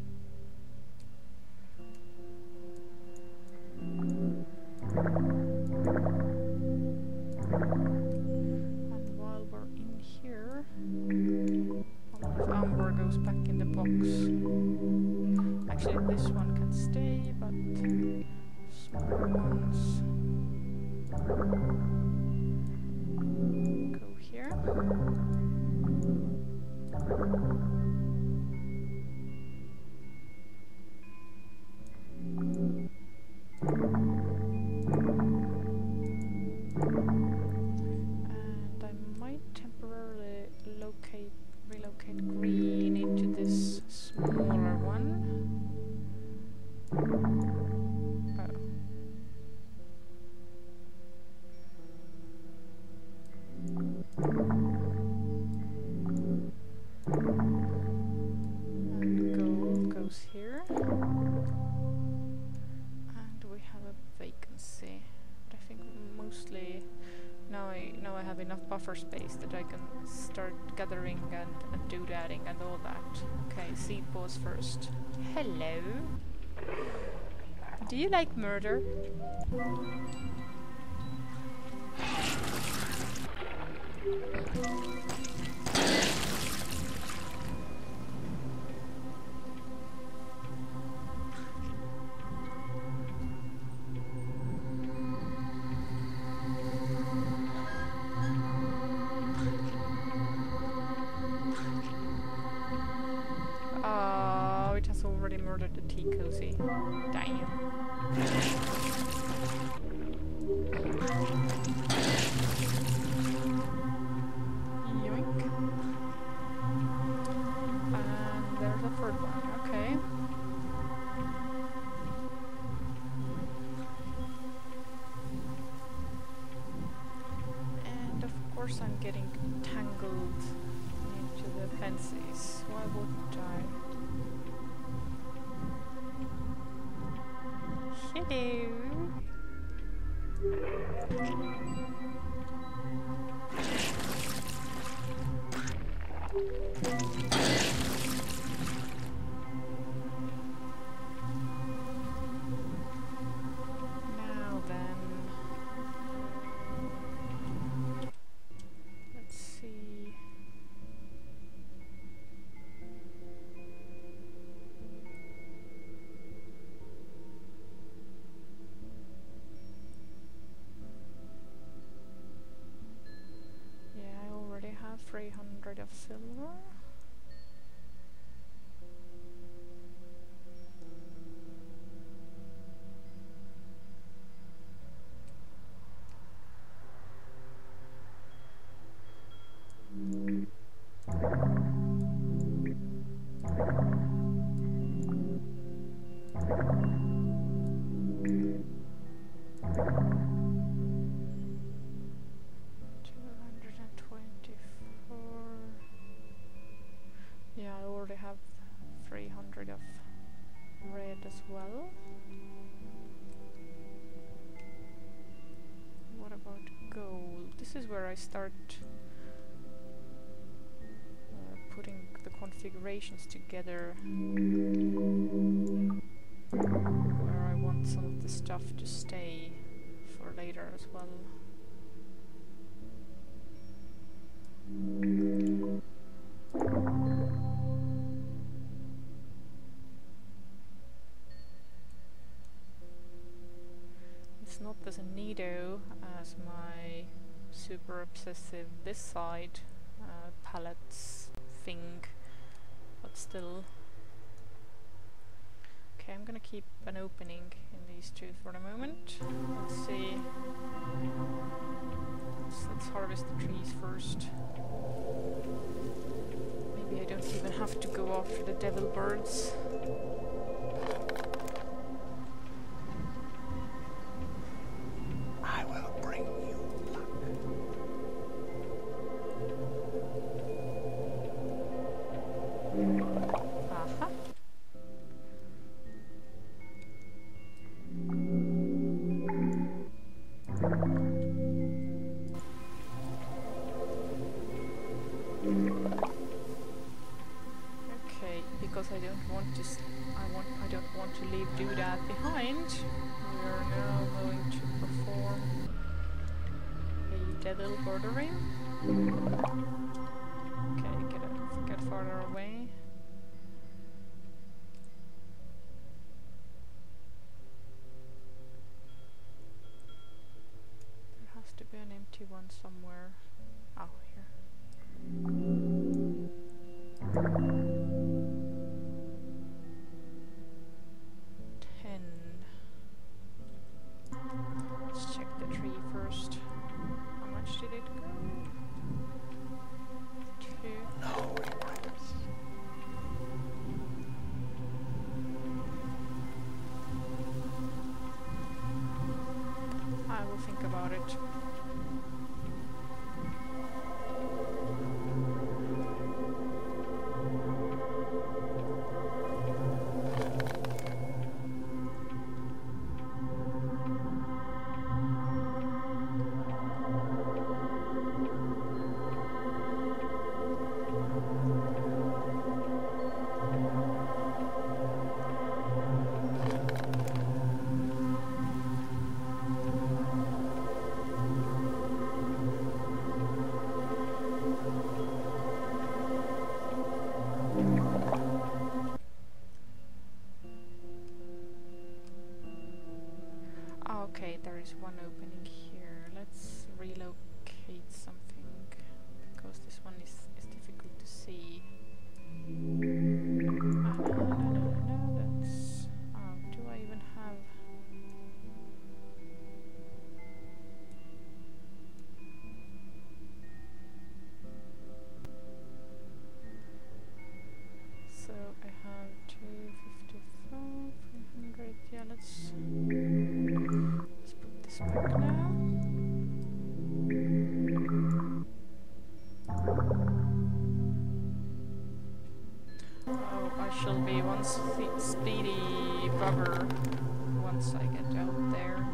And while we're in here, a lot of amber goes back in the box. Actually, this one can stay, but smaller ones go here. And I might temporarily locate, relocate green into this smaller one. Oh. And gold goes here. And we have a vacancy. But I think mostly now I now I have enough buffer space that I can start gathering and, and doodadding and all that. Okay, seed pause first. Hello. Do you like murder? Oh, it has already murdered the tea cozy. Damn. Yoink. And there's a third one, okay. And of course I'm getting tangled into the fences. Why wouldn't I? Hello. Now then, let's see. Yeah, I already have three hundred of silver. this is where I start uh, putting the configurations together, where I want some of the stuff to stay for later as well. It's not as neato as my super obsessive this side uh, palettes thing, but still. Okay, I'm gonna keep an opening in these two for the moment. Let's see. Let's, let's harvest the trees first. Maybe I don't even have to go after the devil birds. I will bring you luck. Aha. Okay, because I don't want to s I want I don't want to leave do that behind. We are now going to perform a devil bordering. Okay, get a, get farther away. There has to be an empty one somewhere. Oh, here. Ten. Let's check the tree first. How much did it go? Two. No regrets. I will think about it. Okay, there is one opening here. Let's relocate something, because this one is, is difficult to see. Ah, no, no, no, no, no, that's... Oh, do I even have... So I have two fifty-five, three hundred, yeah, let's... Let's put this back now. Oh, I shall be one spe speedy bugger once I get out there.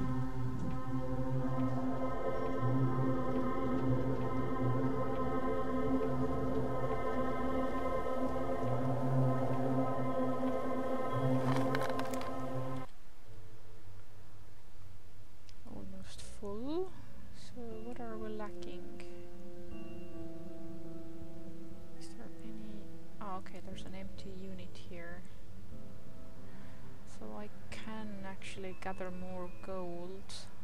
Almost full. So what are we lacking? Is there any... Oh, okay, there's an empty unit here. So I can actually gather more gold.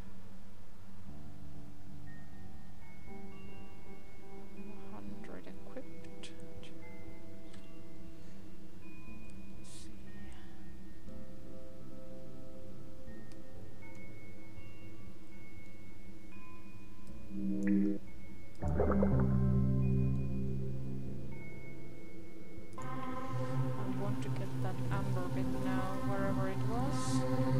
one hundred equipped. Let's see. I want to get that amber bit now, wherever it was.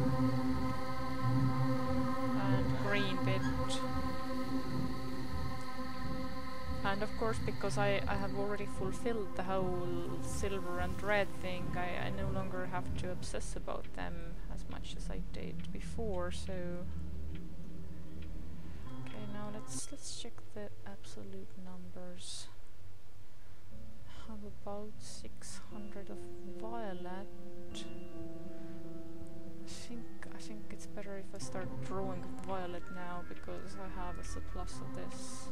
And green bit. And of course, because I, I have already fulfilled the whole silver and red thing, I, I no longer have to obsess about them as much as I did before, so... Okay, now let's First, let's check the absolute numbers. Have about six hundred of violet. I think I think it's better if I start drawing violet now because I have a surplus of this.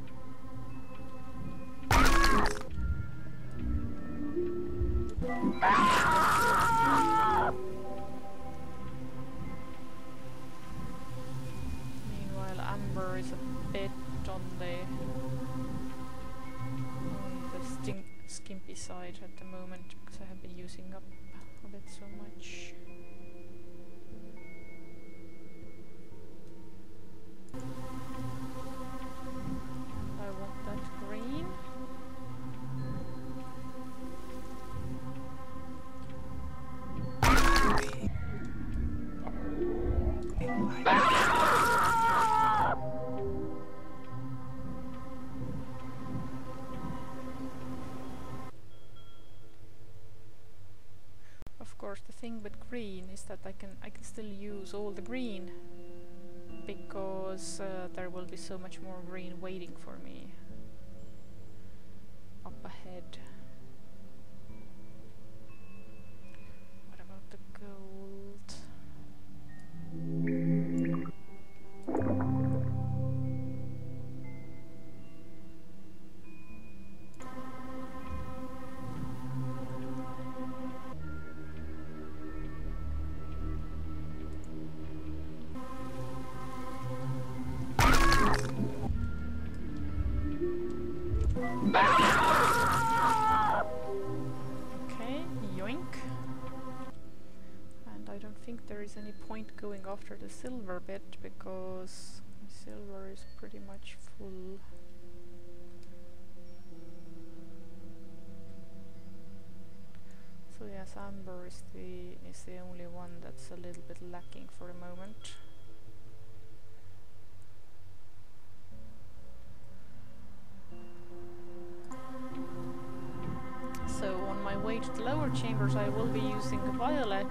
Meanwhile, amber is a bit on the on the stink skimpy side at the moment because I have been using up of it so much. And I want that green. Of course, the thing with green is that I can I can still use all the green because uh, there will be so much more green waiting for me up ahead. What about the gold? Okay, yoink. And I don't think there is any point going after the silver bit because silver is pretty much full. So yes, amber is the is the only one that's a little bit lacking for the moment. So on my way to the lower chambers I will be using violet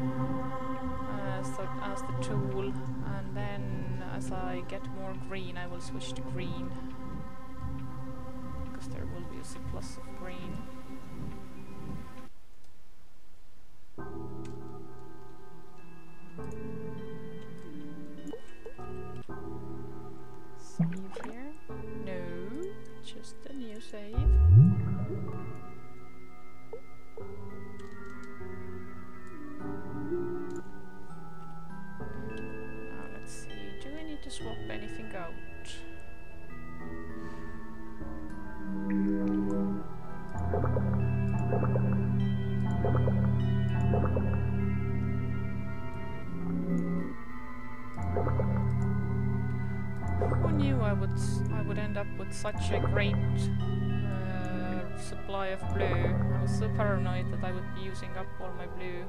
as the, as the tool, and then as I get more green I will switch to green because there will be a surplus of green. Save here? No, just a new save. Now let's see, do I need to swap anything out? Who knew I would s I would end up with such a great uh, supply of blue? I was so paranoid that I would be using up all my blue.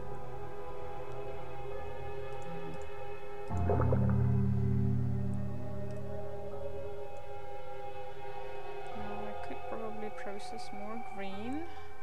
Now I could probably process more green.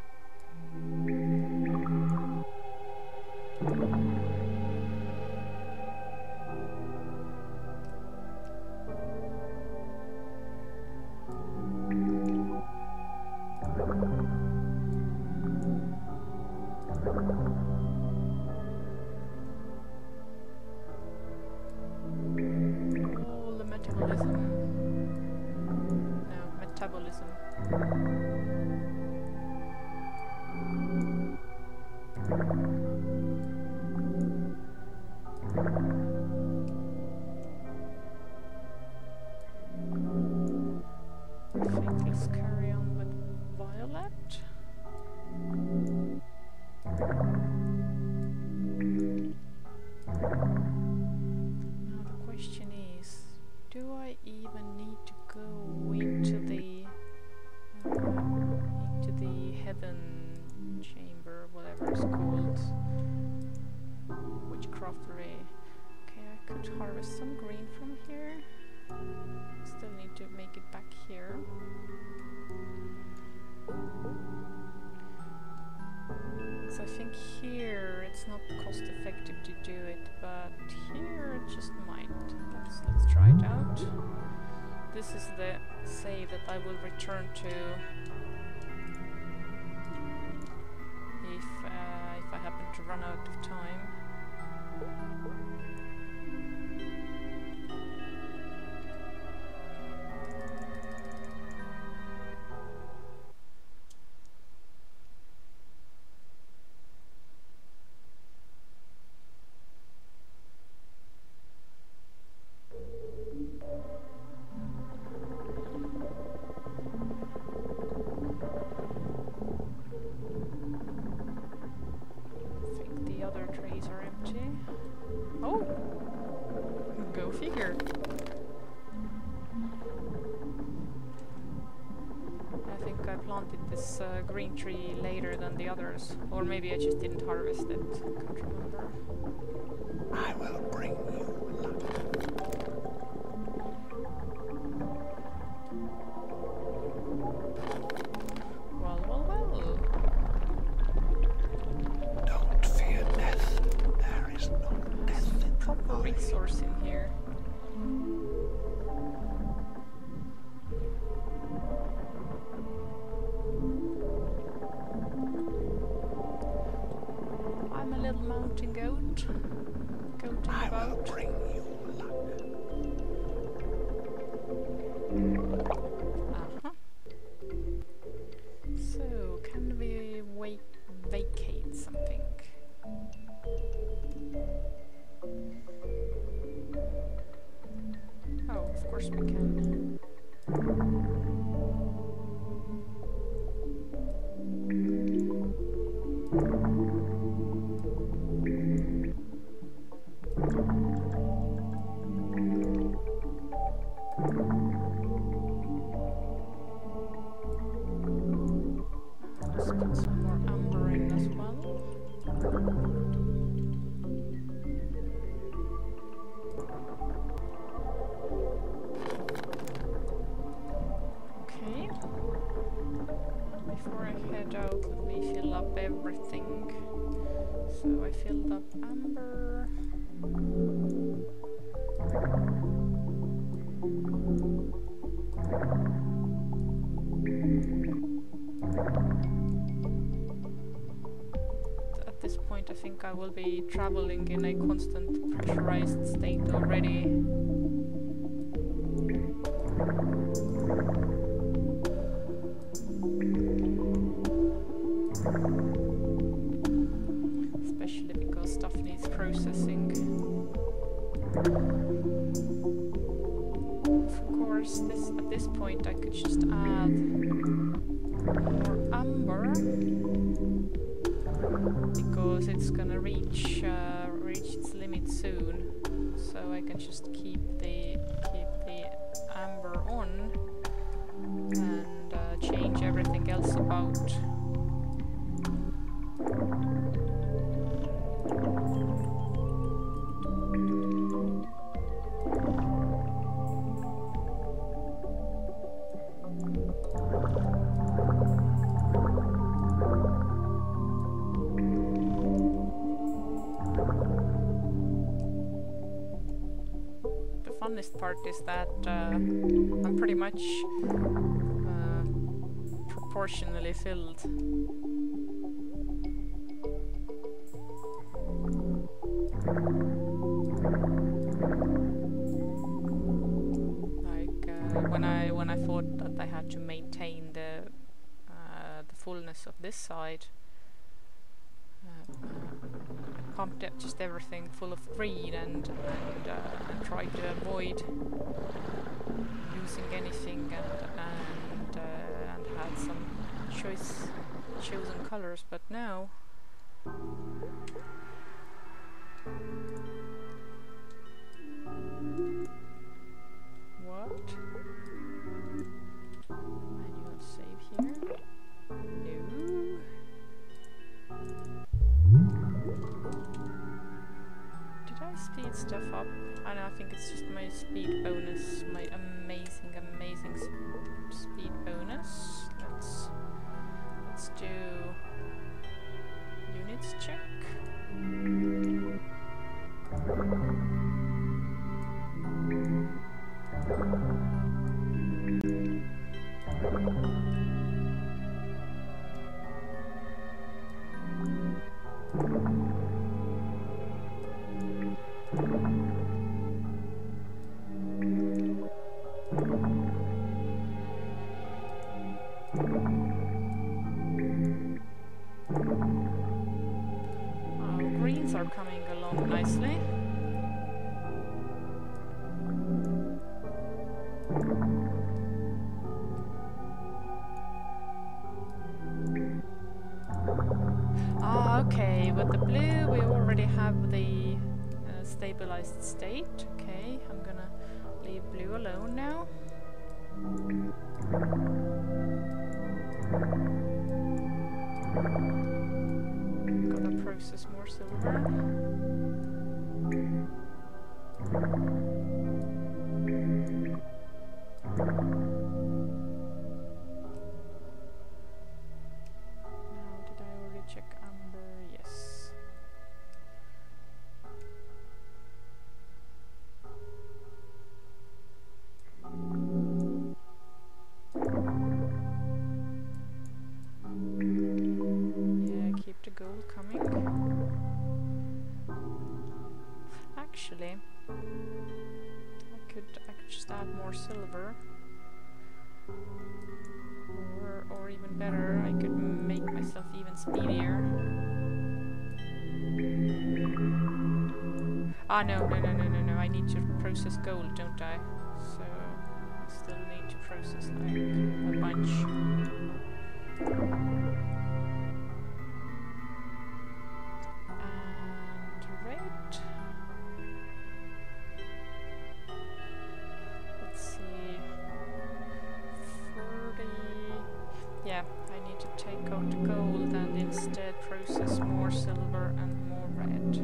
I think here it's not cost effective to do it, but here it just might. Let's let's try it out. this is the save that I will return to if uh, if I happen to run out of time. This uh, green tree later than the others, or maybe I just didn't harvest it. Can't remember. I will bring you luck. Well, well, well. Don't fear death. There is no death in the Proper valley. resource in here. Mountain goat. Goat I about. will bring you luck. Uh-huh. So, can we wait, vacate something? Oh, of course we can. Let's put some more amber in as well. Okay. Before I head out, let me fill up everything. So I filled up amber. At this point I think I will be traveling in a constant pressurized state already. Especially because stuff needs processing. Of course, this at this point I could just add more amber, because it's gonna reach uh, reach its limit soon. So I can just keep the keep the amber on and uh, change everything else about. Funnest part is that uh, I'm pretty much uh, proportionally filled. Like uh, when I when I thought that I had to maintain the uh, the fullness of this side, uh, uh, pumped up just everything full of green and and, uh, and tried to avoid losing anything, and and uh, and had some choice chosen colors. But now what? Manual save here. No. Did I speed stuff up? I don't know, I think it's just my speed bonus, my amazing, amazing s speed bonus. Let's let's do units check. already have the uh, stabilized state. Okay, I'm gonna leave blue alone now. Gotta process more silver. Actually, I could, I could just add more silver, or, or even better, I could make myself even speedier. Ah, no, no, no, no, no, no, I need to process gold, don't I? So, I still need to process, like, a bunch. Yeah, I need to take out the gold and instead process more silver and more red.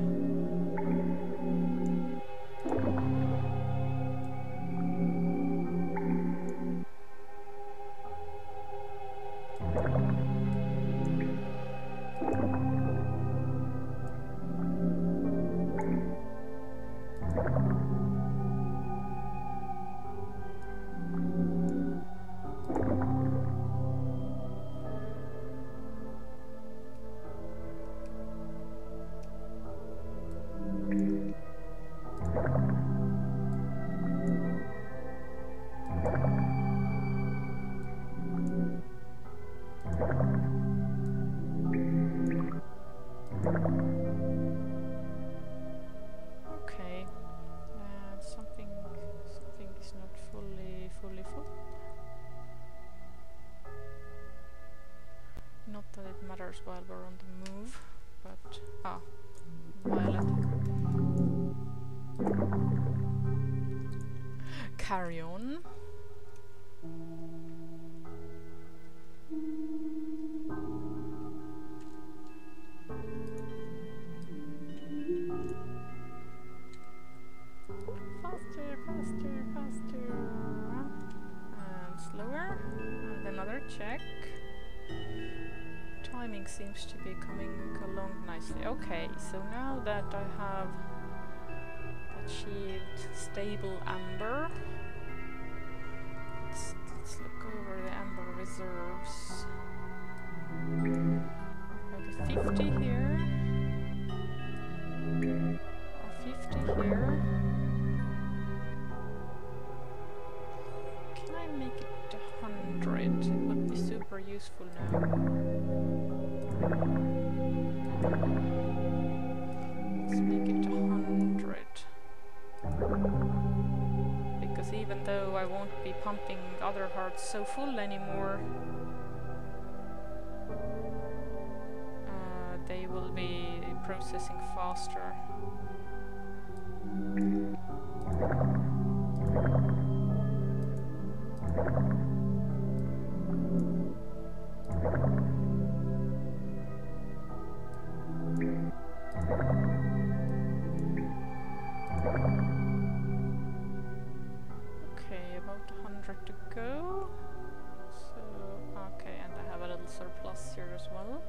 That it matters while we're on the move, but ah, violet. Carry on. Faster, faster, faster, and slower, and another check. Timing seems to be coming along nicely. Okay, so now that I have achieved stable amber, let's, let's look over the amber reserves. About a fifty here, a fifty here. Can I make it a hundred? It would be super useful now. Let's make it a hundred. Because even though I won't be pumping other hearts so full anymore, uh, they will be processing faster. Okay, about a hundred to go. So, okay, and I have a little surplus here as well.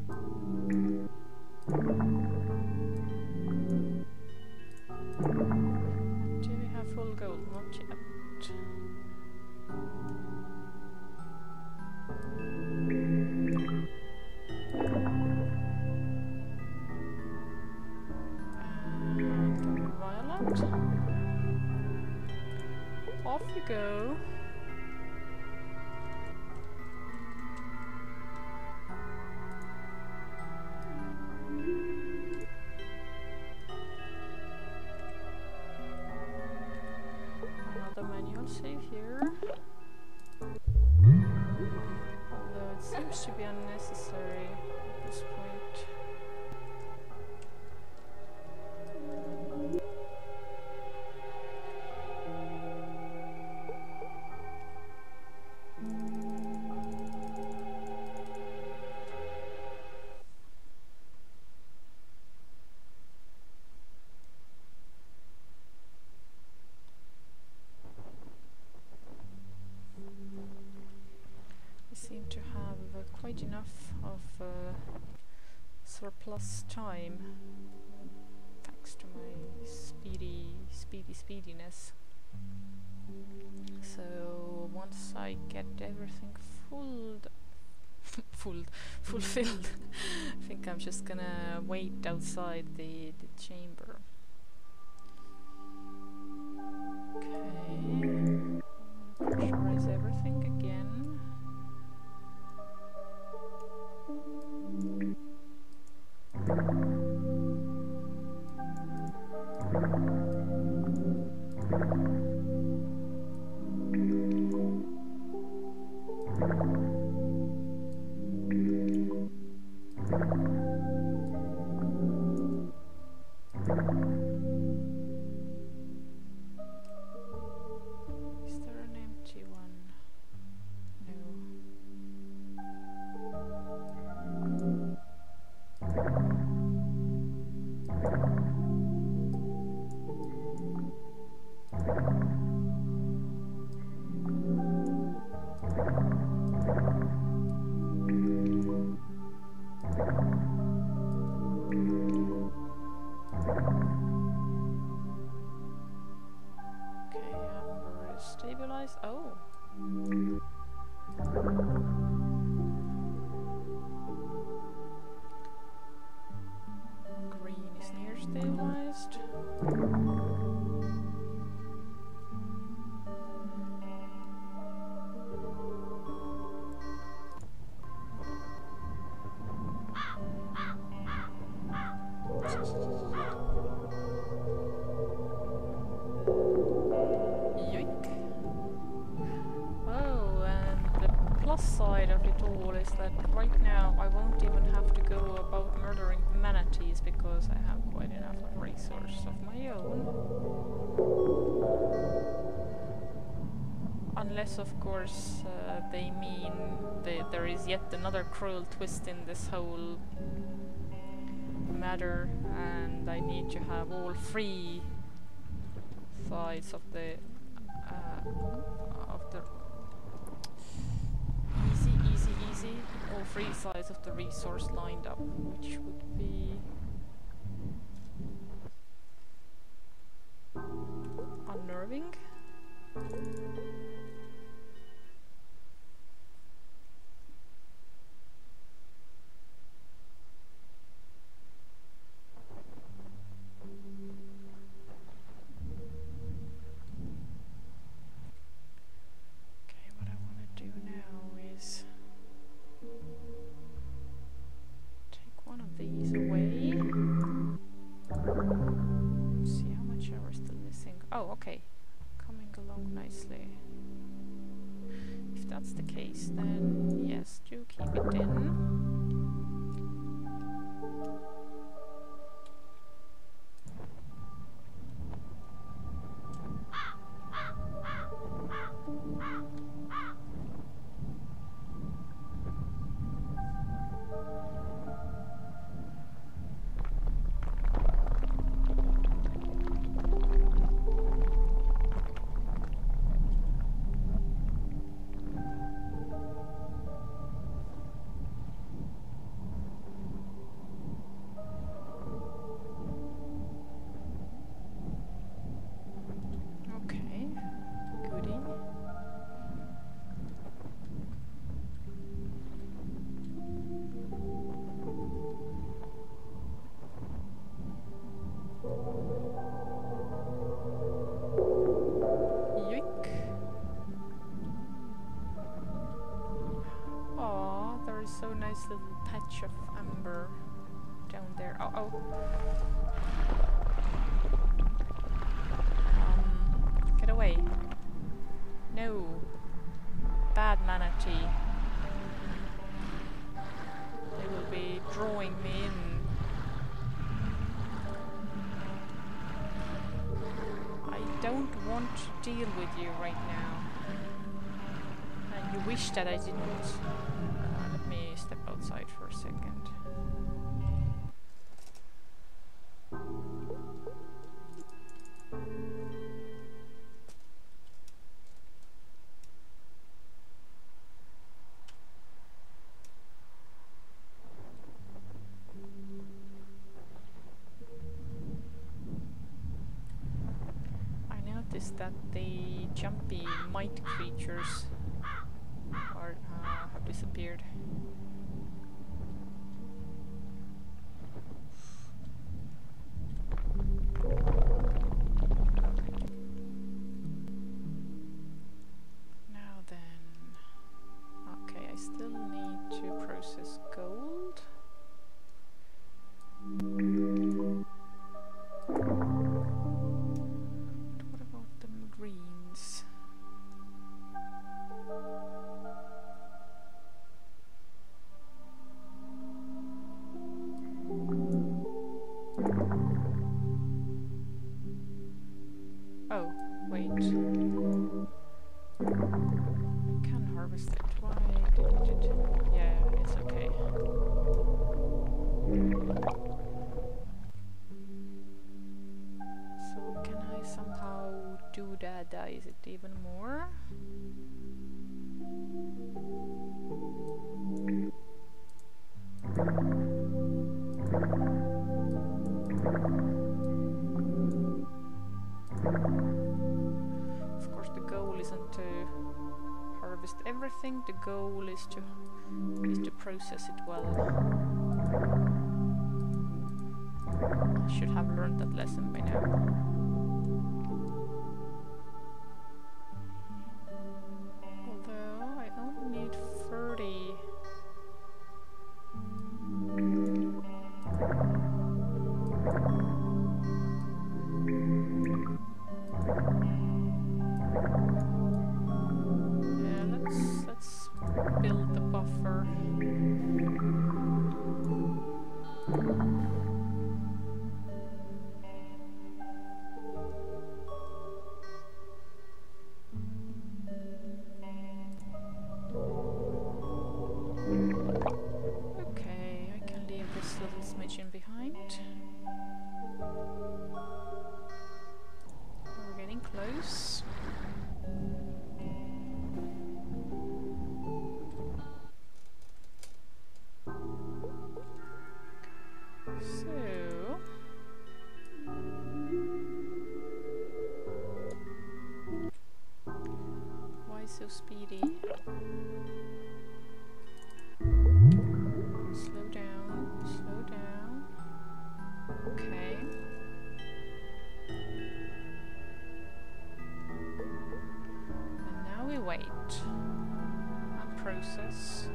You save here. Although it seems to be unnecessary at this point. Seem to have uh, quite enough of uh, surplus time thanks to my speedy speedy speediness. So once I get everything full full fulfilled I think I'm just gonna wait outside the, the chamber. Okay, pressurize everything again. Is there an empty one? No. Stabilize. Oh. Green is near stabilized. Side of it all is that right now I won't even have to go about murdering manatees because I have quite enough of resources of my own. Unless of course uh, they mean that there is yet another cruel twist in this whole matter and I need to have all three sides of the uh, of the Easy, easy, easy. All three sides of the resource lined up, which would be unnerving. Oh, okay. Coming along nicely. If that's the case, then yes, do keep it in. So nice little patch of amber down there. Oh, oh. Um, get away. No. Bad manatee. They will be drawing me in. I don't want to deal with you right now. And you wish that I didn't. Uh, let me step outside for a second. That the jumpy mite creatures are uh, have disappeared. Now then, okay, I still need to process gold. Greens. Oh, wait. I can harvest it. Why didn't it? Yeah, it's okay. So can I somehow do that? Uh, is it even more? Of course, the goal isn't to harvest everything. The goal is to is to process it well. I should have learned that lesson by now. So speedy. Slow down, slow down. Okay. And now we wait and process.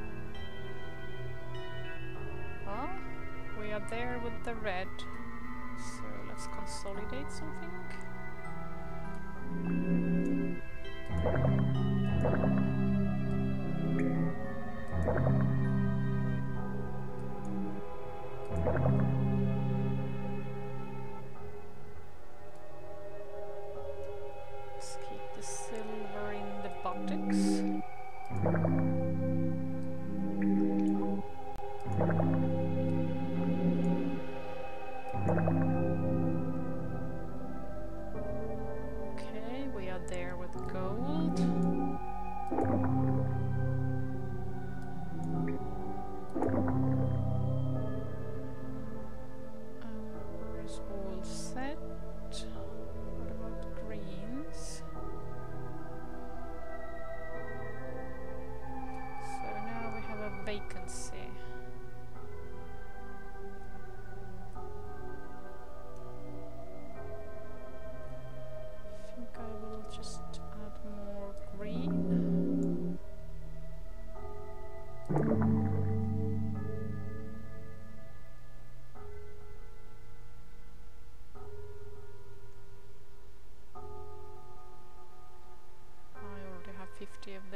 Oh, we are there with the red. So let's consolidate something. Let's keep the silver in the buttocks. Okay, we are there with gold.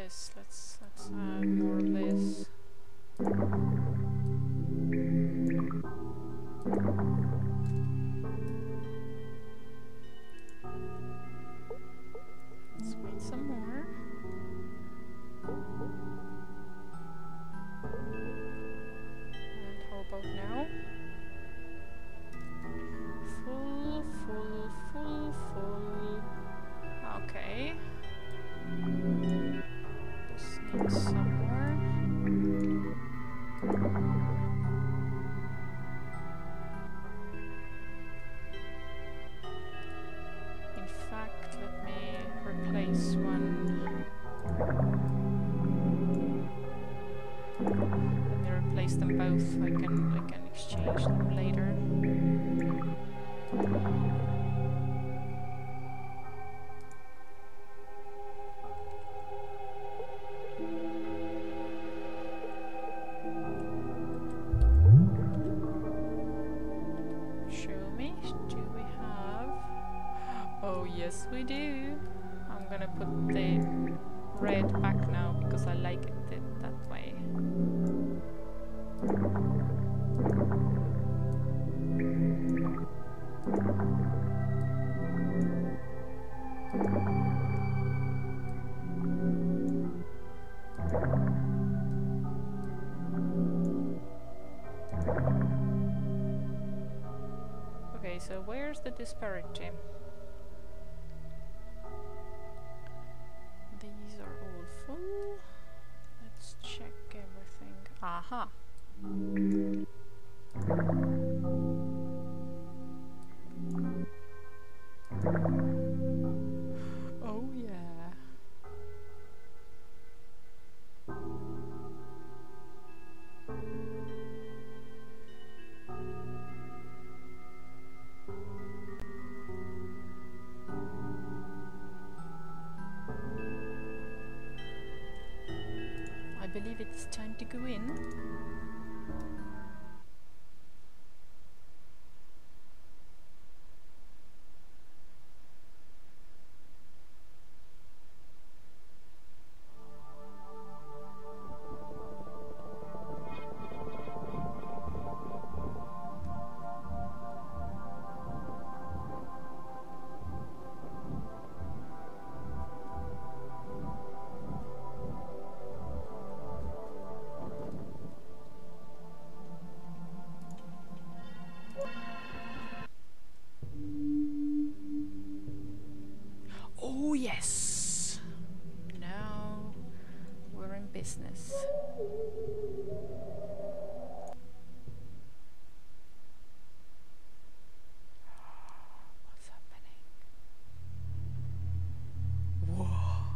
this. Let's let's add more of this. Let's wait some more. And how about now? Full, full, full, full. Okay. This needs some more. In fact, let me replace one. Let me replace them both. I can I can exchange them later. Show me. Do we have? Oh yes, we do. I'm gonna put the red back now because I like it th that way. Okay, so where's the disparity? These are all full. Let's check everything. Aha! Oh yeah. I believe it's time to go in. Oh yes! Now we're in business. What's happening? Whoa!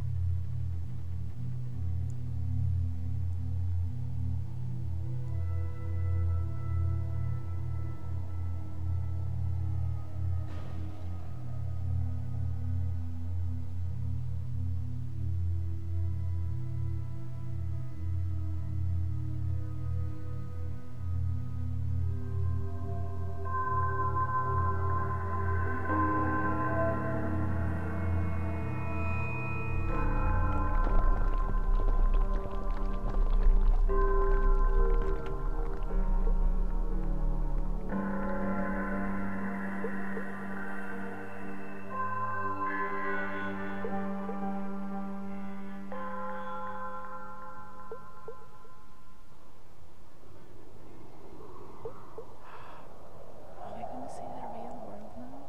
Are we gonna see the real world now?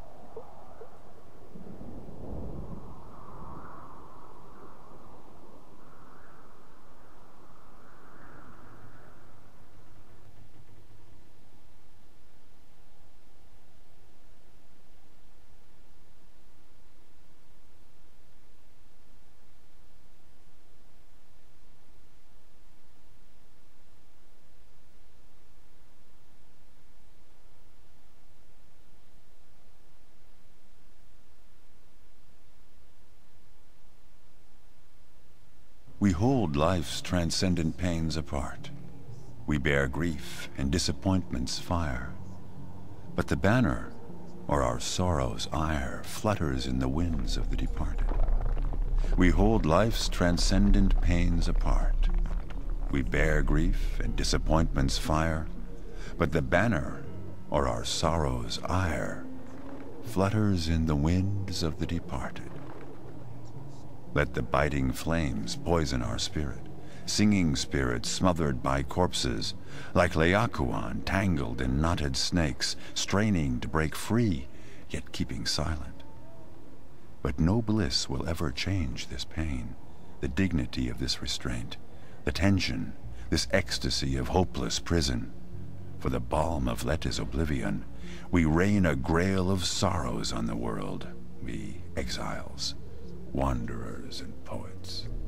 We hold life's transcendent pains apart. We bear grief and disappointment's fire. But the banner, or our sorrow's ire, flutters in the winds of the departed. We hold life's transcendent pains apart. We bear grief and disappointment's fire, but the banner, or our sorrow's ire, flutters in the winds of the departed. Let the biting flames poison our spirit, singing spirits smothered by corpses, like Laocoon tangled in knotted snakes, straining to break free, yet keeping silent. But no bliss will ever change this pain, the dignity of this restraint, the tension, this ecstasy of hopeless prison. For the balm of Let is oblivion, we rain a grail of sorrows on the world, we exiles, wanderers and poets.